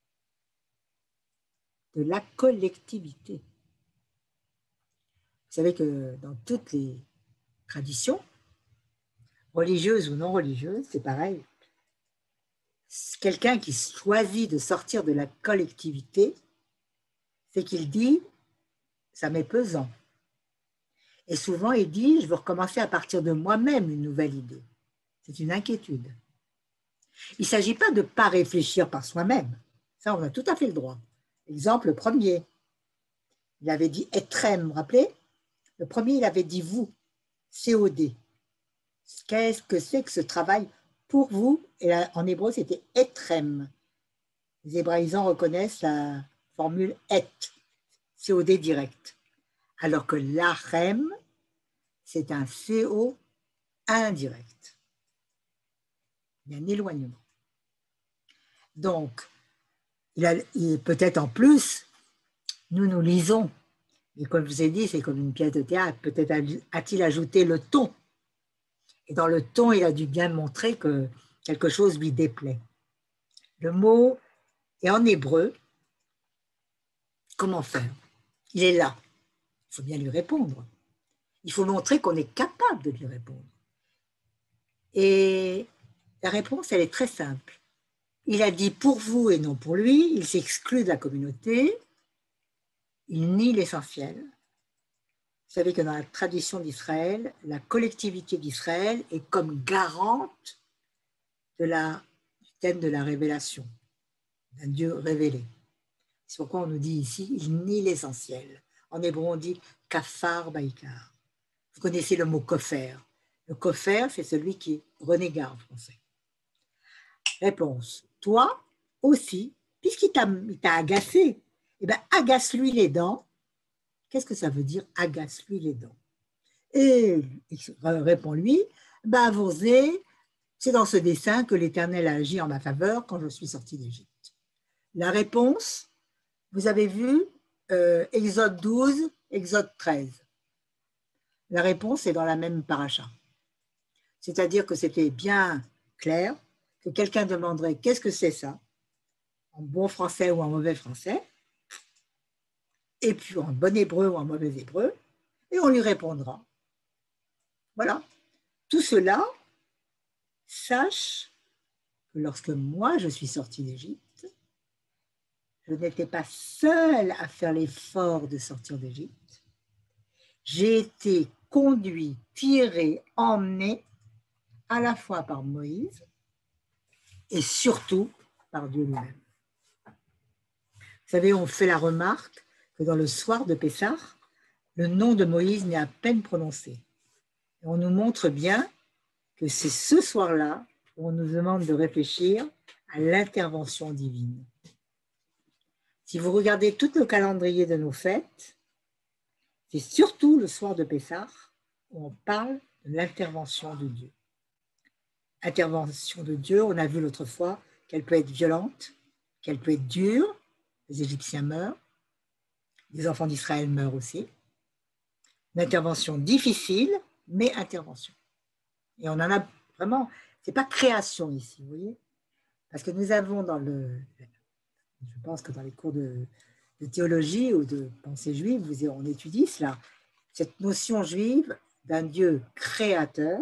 de la collectivité. Vous savez que dans toutes les traditions, religieuses ou non religieuses, c'est pareil. Quelqu'un qui choisit de sortir de la collectivité, c'est qu'il dit, ça m'est pesant. Et souvent, il dit, je veux recommencer à partir de moi-même une nouvelle idée. C'est une inquiétude. Il ne s'agit pas de ne pas réfléchir par soi-même. Ça, on a tout à fait le droit. Exemple, le premier, il avait dit etrem, vous vous rappelez? Le premier, il avait dit vous, COD. Qu'est-ce que c'est que ce travail pour vous? Et là, en hébreu, c'était etrem. Les hébraïsants reconnaissent la formule et, COD direct. Alors que lachem, c'est un CO indirect. Il y a un éloignement. Donc, peut-être en plus, nous lisons, et comme je vous ai dit, c'est comme une pièce de théâtre, peut-être a-t-il ajouté le ton. Et dans le ton, il a dû bien montrer que quelque chose lui déplaît. Le mot est en hébreu. Comment faire? Il est là. Il faut bien lui répondre. Il faut montrer qu'on est capable de lui répondre. Et la réponse, elle est très simple. Il a dit pour vous et non pour lui, il s'exclut de la communauté, il nie l'essentiel. Vous savez que dans la tradition d'Israël, la collectivité d'Israël est comme garante du thème de la révélation, d'un Dieu révélé. C'est pourquoi on nous dit ici, il nie l'essentiel. En hébreu, on dit kafar baïkar. Vous connaissez le mot kofer. Le kofer, c'est celui qui est renégat en français. Réponse. Toi aussi, puisqu'il t'a agacé, eh bien, agace-lui les dents. Qu'est-ce que ça veut dire, agace-lui les dents? Et répond-lui, Vosé, c'est dans ce dessein que l'Éternel a agi en ma faveur quand je suis sorti d'Égypte. La réponse, vous avez vu, Exode 12, Exode 13. La réponse est dans la même paracha. C'est-à-dire que c'était bien clair que quelqu'un demanderait qu'est-ce que c'est ça, en bon français ou en mauvais français, et puis en bon hébreu ou en mauvais hébreu, et on lui répondra. Voilà. Tout cela, sache que lorsque moi je suis sorti d'Égypte, je n'étais pas seule à faire l'effort de sortir d'Égypte. J'ai été conduit, tiré, emmené à la fois par Moïse et surtout par Dieu lui-même. Vous savez, on fait la remarque que dans le soir de Pessah, le nom de Moïse n'est à peine prononcé. Et on nous montre bien que c'est ce soir-là où on nous demande de réfléchir à l'intervention divine. Si vous regardez tout le calendrier de nos fêtes, c'est surtout le soir de Pessah où on parle de l'intervention de Dieu. Intervention de Dieu, on a vu l'autre fois qu'elle peut être violente, qu'elle peut être dure, les Égyptiens meurent, les enfants d'Israël meurent aussi. Une intervention difficile, mais intervention. Et on en a vraiment, c'est pas création ici, vous voyez, parce que nous avons je pense que dans les cours de théologie ou de pensée juive, on étudie cela, cette notion juive d'un Dieu créateur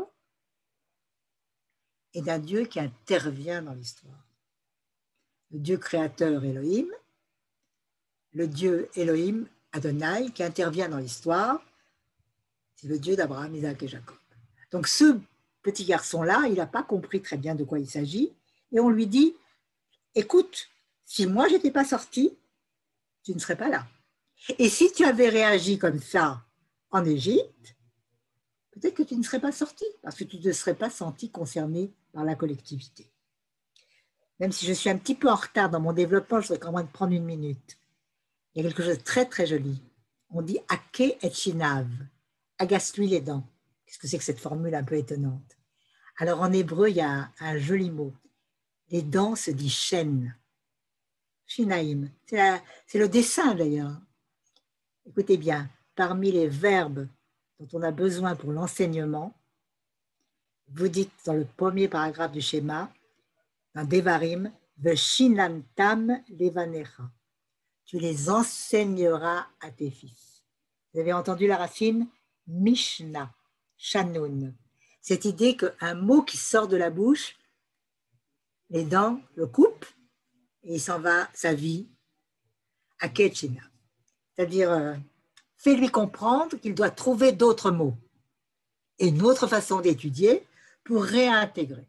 et d'un Dieu qui intervient dans l'histoire. Le Dieu créateur Elohim, le Dieu Elohim Adonai qui intervient dans l'histoire, c'est le Dieu d'Abraham, Isaac et Jacob. Donc ce petit garçon-là, il n'a pas compris très bien de quoi il s'agit, et on lui dit, écoute, Si moi, je n'étais pas sortie, tu ne serais pas là. Et si tu avais réagi comme ça en Égypte, peut-être que tu ne serais pas sorti parce que tu ne te serais pas senti concerné par la collectivité. Même si je suis un petit peu en retard dans mon développement, je voudrais quand même prendre une minute. Il y a quelque chose de très, très joli. On dit « Ake et chinav », agace-lui les dents. Qu'est-ce que c'est que cette formule un peu étonnante? Alors en hébreu, il y a un joli mot. Les dents se dit « chaîne ». Shinaim, c'est le dessin d'ailleurs. Écoutez bien, parmi les verbes dont on a besoin pour l'enseignement, vous dites dans le premier paragraphe du schéma, dans Devarim, Veshinantam levanecha. Tu les enseigneras à tes fils. Vous avez entendu la racine Mishnah, Shanun. Cette idée qu'un mot qui sort de la bouche, les dents le coupent et il s'en va sa vie à Ketchina. C'est-à-dire, fais-lui comprendre qu'il doit trouver d'autres mots et une autre façon d'étudier pour réintégrer.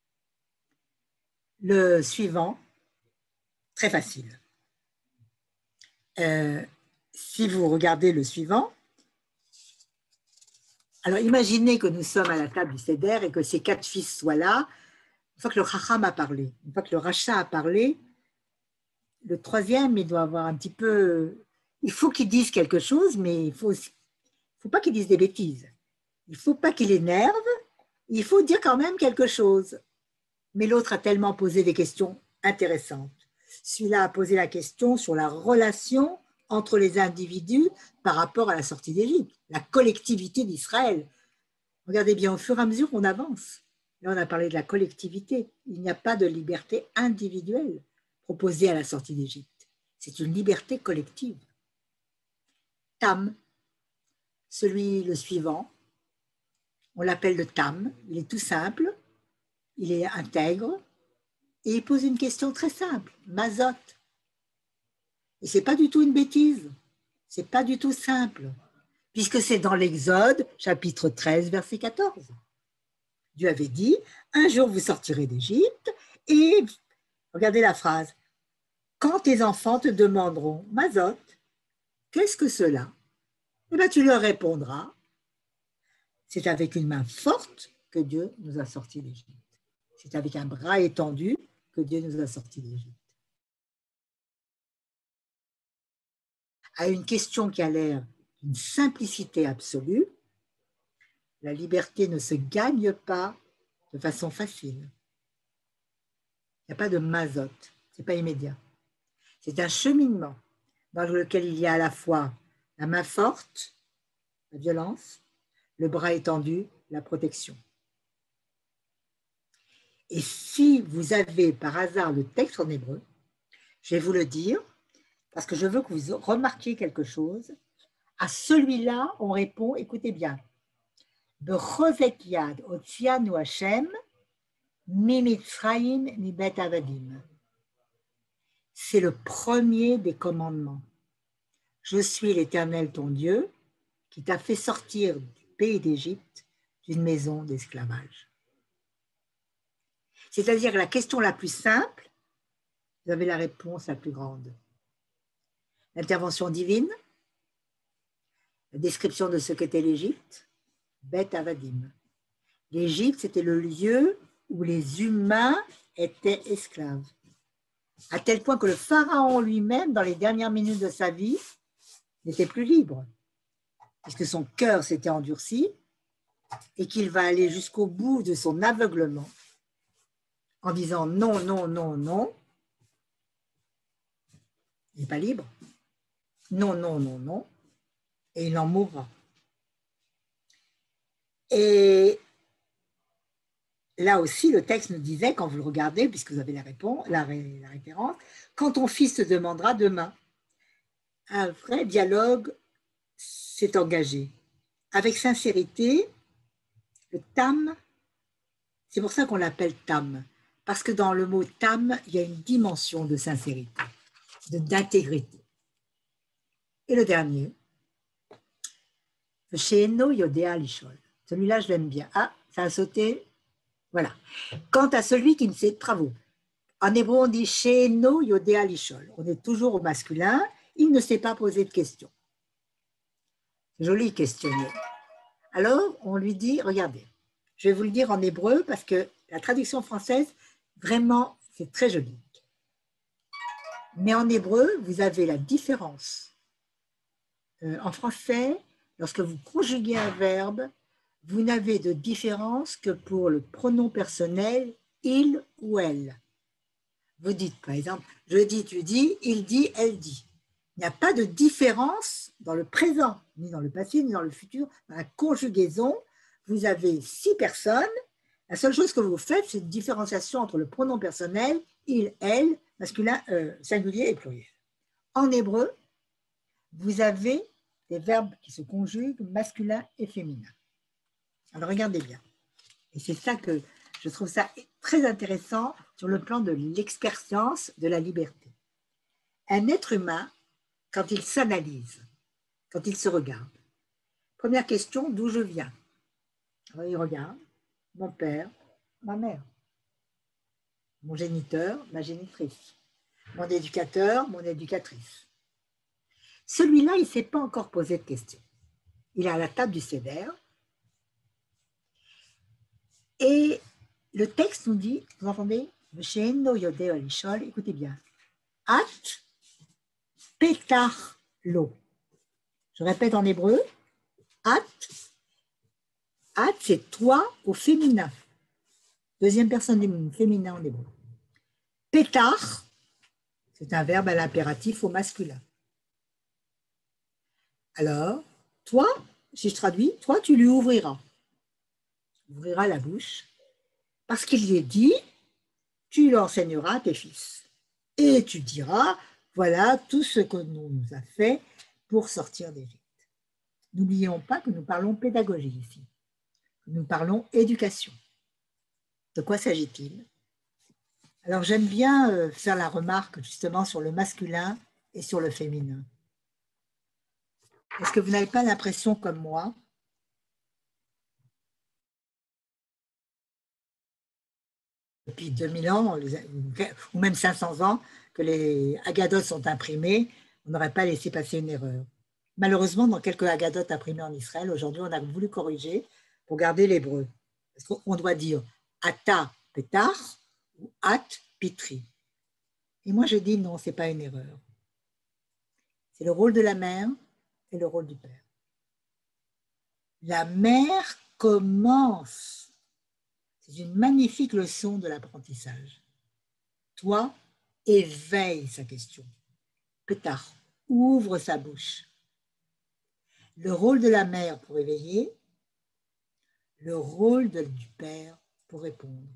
Le suivant, très facile. Si vous regardez le suivant, alors imaginez que nous sommes à la table du Seder et que ces 4 fils soient là, une fois que le Chacham a parlé, une fois que le Racha a parlé, le troisième, il doit avoir un petit peu... Il faut qu'il dise quelque chose, mais il ne faut pas qu'il dise des bêtises. Il ne faut pas qu'il énerve, il faut dire quand même quelque chose. Mais l'autre a tellement posé des questions intéressantes. Celui-là a posé la question sur la relation entre les individus par rapport à la sortie d'Égypte, la collectivité d'Israël. Regardez bien, au fur et à mesure, on avance. Là, on a parlé de la collectivité. Il n'y a pas de liberté individuelle proposée à la sortie d'Égypte. C'est une liberté collective. Tam, le suivant, on l'appelle le Tam. Il est tout simple, il est intègre et il pose une question très simple, Mazot. Et ce n'est pas du tout une bêtise, ce n'est pas du tout simple, puisque c'est dans l'Exode, chapitre 13, verset 14. Dieu avait dit, un jour vous sortirez d'Égypte et, regardez la phrase, quand tes enfants te demanderont, Mazot, qu'est-ce que cela? Eh bien, tu leur répondras, c'est avec une main forte que Dieu nous a sortis d'Égypte. C'est avec un bras étendu que Dieu nous a sortis d'Égypte. À une question qui a l'air d'une simplicité absolue, la liberté ne se gagne pas de façon facile. Il n'y a pas de mazote, ce n'est pas immédiat. C'est un cheminement dans lequel il y a à la fois la main forte, la violence, le bras étendu, la protection. Et si vous avez par hasard le texte en hébreu, je vais vous le dire, parce que je veux que vous remarquiez quelque chose. À celui-là, on répond, écoutez bien, Bechozek yad otzianu Hashem mi Mitzrayim mi bet avadim. C'est le premier des commandements. Je suis l'Éternel ton Dieu qui t'a fait sortir du pays d'Égypte d'une maison d'esclavage. C'est-à-dire la question la plus simple, vous avez la réponse la plus grande. L'intervention divine, la description de ce qu'était l'Égypte, Bet Avadim. L'Égypte, c'était le lieu où les humains étaient esclaves. À tel point que le pharaon lui-même, dans les dernières minutes de sa vie, n'était plus libre, puisque son cœur s'était endurci et qu'il va aller jusqu'au bout de son aveuglement en disant non, non, non, non. Il n'est pas libre. Non, non, non, non. Et il en mourra. Et là aussi, le texte nous disait, quand vous le regardez, puisque vous avez la référence, quand ton fils te demandera demain, un vrai dialogue s'est engagé. Avec sincérité, le tam, c'est pour ça qu'on l'appelle tam, parce que dans le mot tam, il y a une dimension de sincérité, d'intégrité. Et le dernier, She'eno yodea lishol. Celui-là, je l'aime bien. Ah, ça a sauté. Voilà. Quant à celui qui ne sait, travaux. En hébreu, on dit She'eno yodea lishol. On est toujours au masculin. Il ne s'est pas posé de questions. Joli questionnaire. Alors, on lui dit, regardez, je vais vous le dire en hébreu parce que la traduction française, vraiment, c'est très joli. Mais en hébreu, vous avez la différence. En français, lorsque vous conjuguez un verbe, vous n'avez de différence que pour le pronom personnel il ou elle. Vous dites, par exemple, je dis, tu dis, il dit, elle dit. Il n'y a pas de différence dans le présent, ni dans le passé, ni dans le futur. Dans la conjugaison, vous avez 6 personnes. La seule chose que vous faites, c'est une différenciation entre le pronom personnel, il, elle, masculin, singulier et pluriel. En hébreu, vous avez des verbes qui se conjuguent, masculin et féminin. Alors, regardez bien. Et c'est ça que je trouve ça très intéressant sur le plan de l'expérience de la liberté. Un être humain, quand il s'analyse, quand il se regarde, première question, d'où je viens? Alors, il regarde mon père, ma mère, mon géniteur, ma génitrice, mon éducateur, mon éducatrice. Celui-là, il ne s'est pas encore posé de questions. Il est à la table du Seder. Et le texte nous dit, vous entendez? Écoutez bien. At petach lo. Je répète en hébreu. At, c'est toi au féminin. Deuxième personne du féminin en hébreu. Petach, c'est un verbe à l'impératif au masculin. Alors, toi, si je traduis, toi, tu lui ouvriras. Tu ouvriras la bouche, parce qu'il lui est dit, tu l'enseigneras à tes fils. Et tu diras, voilà tout ce que l'on nous a fait pour sortir d'Égypte. N'oublions pas que nous parlons pédagogie ici. Nous parlons éducation. De quoi s'agit-il? Alors, j'aime bien faire la remarque justement sur le masculin et sur le féminin. Est-ce que vous n'avez pas l'impression comme moi depuis 2000 ans, ou même 500 ans, que les Agadotes sont imprimés, on n'aurait pas laissé passer une erreur. Malheureusement, dans quelques Agadotes imprimés en Israël, aujourd'hui, on a voulu corriger pour garder l'hébreu. Parce qu'on doit dire Ata Petach ou At Pitri. Et moi, je dis non, ce n'est pas une erreur. C'est le rôle de la mère et le rôle du père. La mère commence. C'est une magnifique leçon de l'apprentissage. Toi, éveille sa question. Petach, ouvre sa bouche. Le rôle de la mère pour éveiller, le rôle du père pour répondre.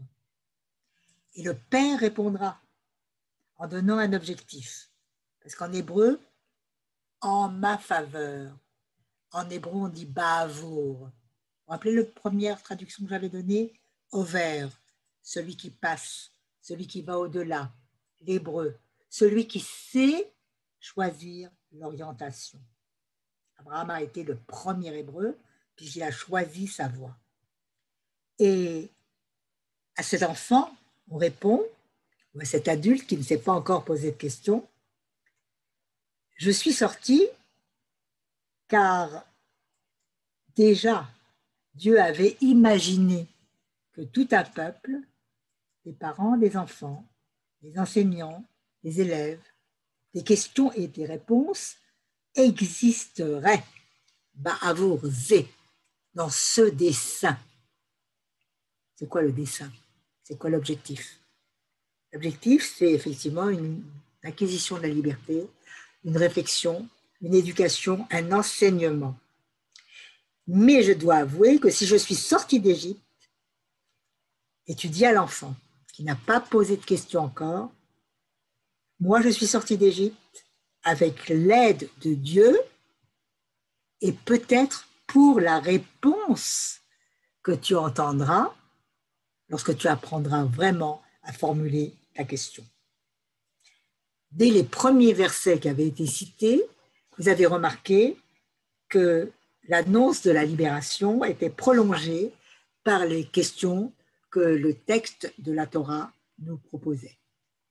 Et le père répondra en donnant un objectif. Parce qu'en hébreu, en ma faveur. En hébreu, on dit ba'avour. Vous vous rappelez la première traduction que j'avais donnée? Over, celui qui passe, celui qui va au-delà, l'hébreu, celui qui sait choisir l'orientation. Abraham a été le premier hébreu, puisqu'il a choisi sa voie. Et à cet enfant, on répond, ou à cet adulte qui ne s'est pas encore posé de questions, je suis sorti car déjà Dieu avait imaginé que tout un peuple, des parents, des enfants, des enseignants, des élèves, des questions et des réponses existeraient ba'avour zé, dans ce dessin. C'est quoi le dessin? C'est quoi l'objectif? L'objectif, c'est effectivement une acquisition de la liberté, une réflexion, une éducation, un enseignement. Mais je dois avouer que si je suis sortie d'Égypte, et tu dis à l'enfant qui n'a pas posé de questions encore, moi je suis sortie d'Égypte avec l'aide de Dieu et peut-être pour la réponse que tu entendras lorsque tu apprendras vraiment à formuler ta question. Dès les premiers versets qui avaient été cités, vous avez remarqué que l'annonce de la libération était prolongée par les questions que le texte de la Torah nous proposait.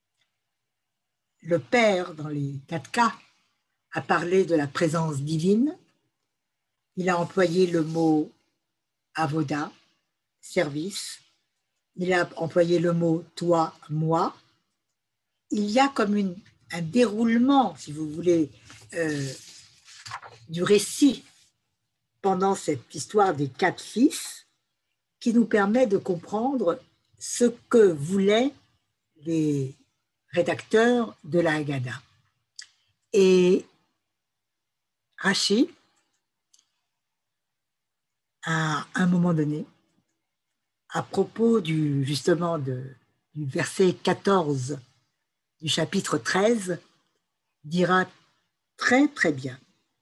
le Père, dans les 4 cas, a parlé de la présence divine. Il a employé le mot avoda, service. Il a employé le mot toi, moi. Il y a comme un déroulement, si vous voulez, du récit pendant cette histoire des 4 fils qui nous permet de comprendre ce que voulaient les rédacteurs de la Haggadah. Et Rashi, à un moment donné, à propos justement du verset 14 du chapitre 13, dira très très bien.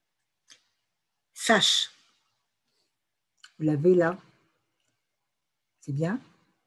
Sache, vous l'avez là, c'est bien?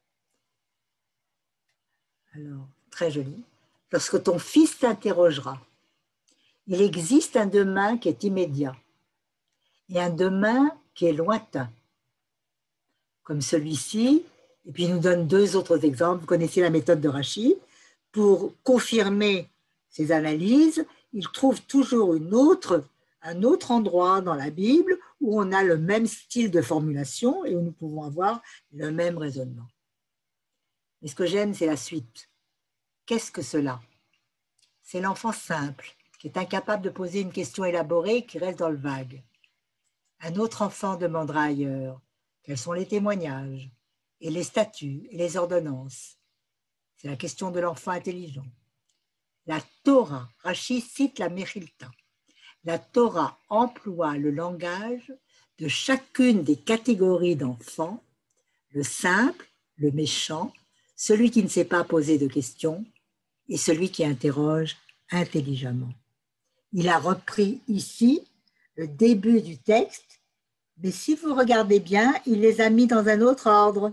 Alors, très joli. Lorsque ton fils t'interrogera, il existe un demain qui est immédiat et un demain qui est lointain, comme celui-ci. Et puis il nous donne 2 autres exemples. Vous connaissez la méthode de Rashi. Pour confirmer ses analyses, il trouve toujours un autre endroit dans la Bible où on a le même style de formulation et où nous pouvons avoir le même raisonnement. Mais ce que j'aime, c'est la suite. Qu'est-ce que cela? C'est l'enfant simple qui est incapable de poser une question élaborée qui reste dans le vague. Un autre enfant demandera ailleurs quels sont les témoignages et les statuts et les ordonnances. C'est la question de l'enfant intelligent. La Torah, Rashi cite la Mechilta. La Torah emploie le langage de chacune des catégories d'enfants, le simple, le méchant, celui qui ne sait pas poser de questions et celui qui interroge intelligemment. Il a repris ici le début du texte, mais si vous regardez bien, il les a mis dans un autre ordre.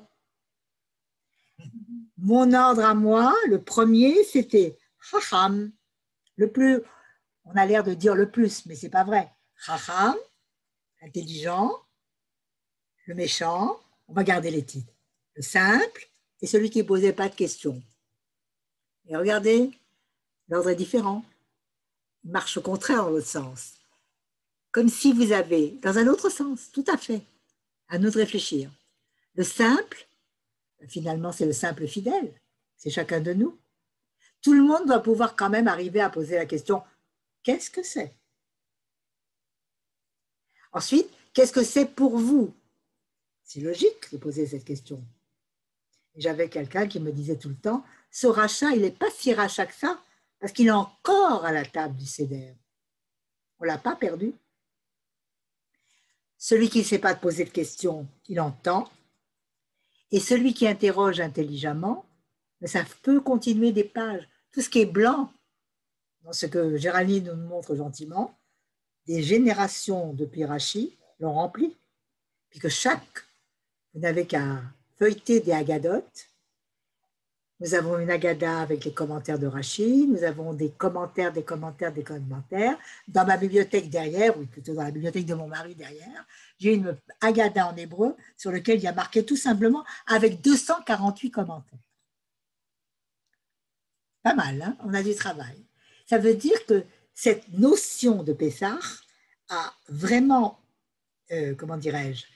Mon ordre à moi, le premier, c'était Chacham. Le plus, on a l'air de dire le plus, mais ce n'est pas vrai. Chacham, intelligent, le méchant, on va garder les titres. Le simple et celui qui ne posait pas de questions. Et regardez, l'ordre est différent. Il marche au contraire dans l'autre sens. Comme si vous avez, dans un autre sens, tout à fait, à nous de réfléchir. Le simple, finalement, c'est le simple fidèle. C'est chacun de nous. Tout le monde doit pouvoir quand même arriver à poser la question, qu'est-ce que c'est? Ensuite, qu'est-ce que c'est pour vous? C'est logique de poser cette question. J'avais quelqu'un qui me disait tout le temps, ce rachat, il n'est pas si rachat que ça, parce qu'il est encore à la table du Seder. On ne l'a pas perdu. Celui qui ne sait pas poser de questions, il entend. Et celui qui interroge intelligemment, ça peut continuer des pages. Tout ce qui est blanc, dans ce que Géraldine nous montre gentiment, des générations depuis Rashi l'ont rempli. Puis que vous n'avez qu'à feuilleter des Haggadot. Nous avons une Haggadah avec les commentaires de Rashi, nous avons des commentaires. Dans ma bibliothèque derrière, ou plutôt dans la bibliothèque de mon mari derrière, j'ai une Haggadah en hébreu sur laquelle il y a marqué tout simplement avec 248 commentaires. Pas mal, hein? On a du travail. Ça veut dire que cette notion de Pessah a vraiment, comment dirais-je,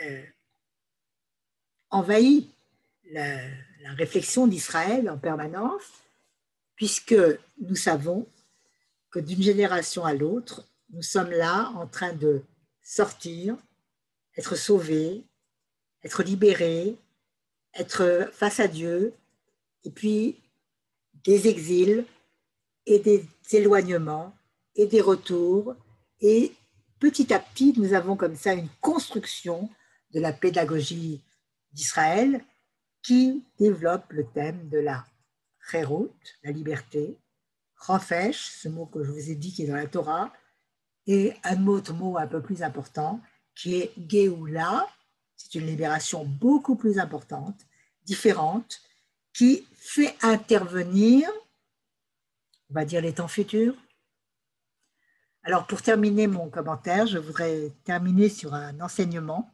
envahi la réflexion d'Israël en permanence, puisque nous savons que d'une génération à l'autre, nous sommes là en train de sortir, être sauvés, être libérés, être face à Dieu, et puis des exils et des éloignements et des retours. Et petit à petit, nous avons comme ça une construction de la pédagogie d'Israël qui développe le thème de la Chérut, la liberté, Chofesh, ce mot que je vous ai dit qui est dans la Torah, et un autre mot un peu plus important qui est Géoula, c'est une libération beaucoup plus importante, différente, qui fait intervenir, on va dire, les temps futurs. Alors, pour terminer mon commentaire, je voudrais terminer sur un enseignement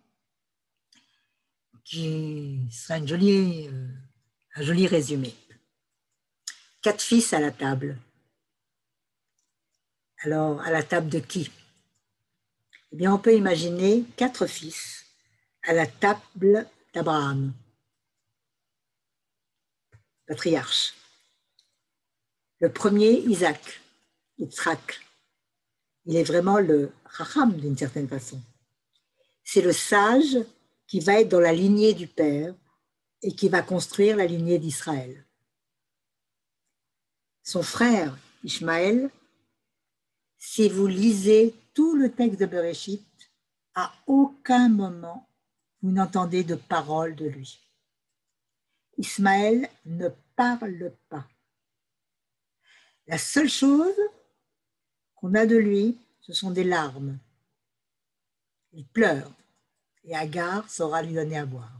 qui sera un joli résumé. 4 fils à la table. Alors, à la table de qui? Eh bien, on peut imaginer 4 fils à la table d'Abraham, patriarche. Le premier, Isaac, Yitzhak. Il est vraiment le Chacham d'une certaine façon. C'est le sage qui va être dans la lignée du père et qui va construire la lignée d'Israël. Son frère, Ishmaël, si vous lisez tout le texte de Bereshit, à aucun moment vous n'entendez de parole de lui. Ismaël ne parle pas. La seule chose qu'on a de lui, ce sont des larmes. Il pleure et Agar saura lui donner à boire.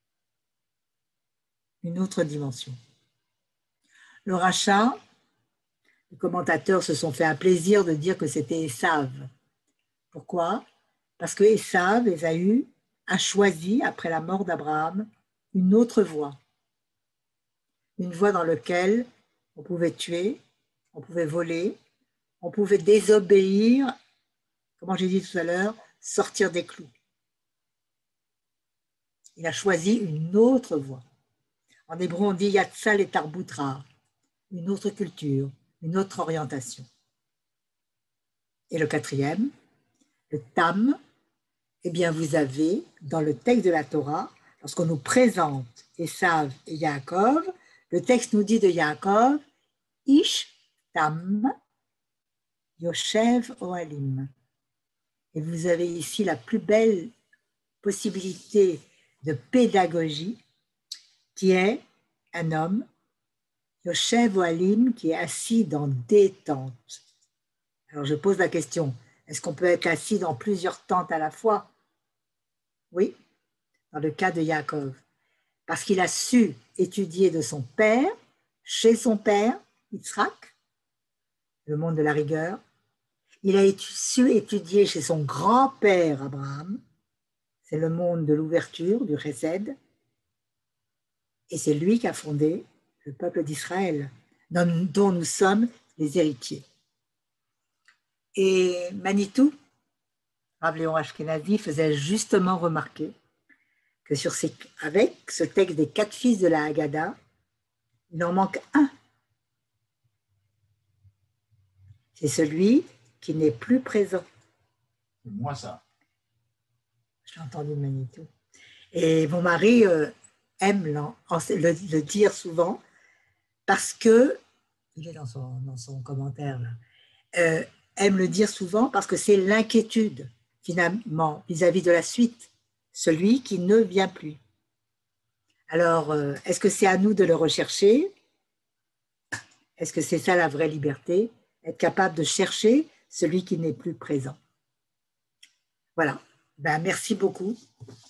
Une autre dimension. Le rachat, les commentateurs se sont fait un plaisir de dire que c'était Ésav. Pourquoi? Parce que Ésav, Ésaü, a choisi, après la mort d'Abraham, une autre voie. Une voie dans laquelle on pouvait tuer, on pouvait voler, on pouvait désobéir, comme j'ai dit tout à l'heure, sortir des clous. Il a choisi une autre voie. En hébreu, on dit Yatsal et Tarbutra, une autre culture, une autre orientation. Et le quatrième, le Tam, eh bien, vous avez, dans le texte de la Torah, lorsqu'on nous présente Esav et Yaakov, le texte nous dit de Yaakov, Ish Tam Yoshev Ohalim. Et vous avez ici la plus belle possibilité de pédagogie, qui est un homme, Yoshev Ohalim, qui est assis dans des tentes. Alors je pose la question, est-ce qu'on peut être assis dans plusieurs tentes à la fois? Oui, dans le cas de Yaakov, parce qu'il a su étudier de son père, chez son père, Yitzhak, le monde de la rigueur. Il a su étudier chez son grand-père Abraham, c'est le monde de l'ouverture, du Chesed, et c'est lui qui a fondé le peuple d'Israël, dont nous sommes les héritiers. Et Manitou, Rav Léon Ashkenazi, faisait justement remarquer que avec ce texte des 4 fils de la Haggadah, il en manque un. C'est celui qui n'est plus présent. C'est moi ça. J'ai entendu Manitou. Et mon mari aime le dire souvent parce que, il est dans son commentaire là, aime le dire souvent parce que c'est l'inquiétude finalement vis-à-vis de la suite, celui qui ne vient plus. Alors, est-ce que c'est à nous de le rechercher? Est-ce que c'est ça la vraie liberté? Être capable de chercher celui qui n'est plus présent. Voilà. Ben, merci beaucoup.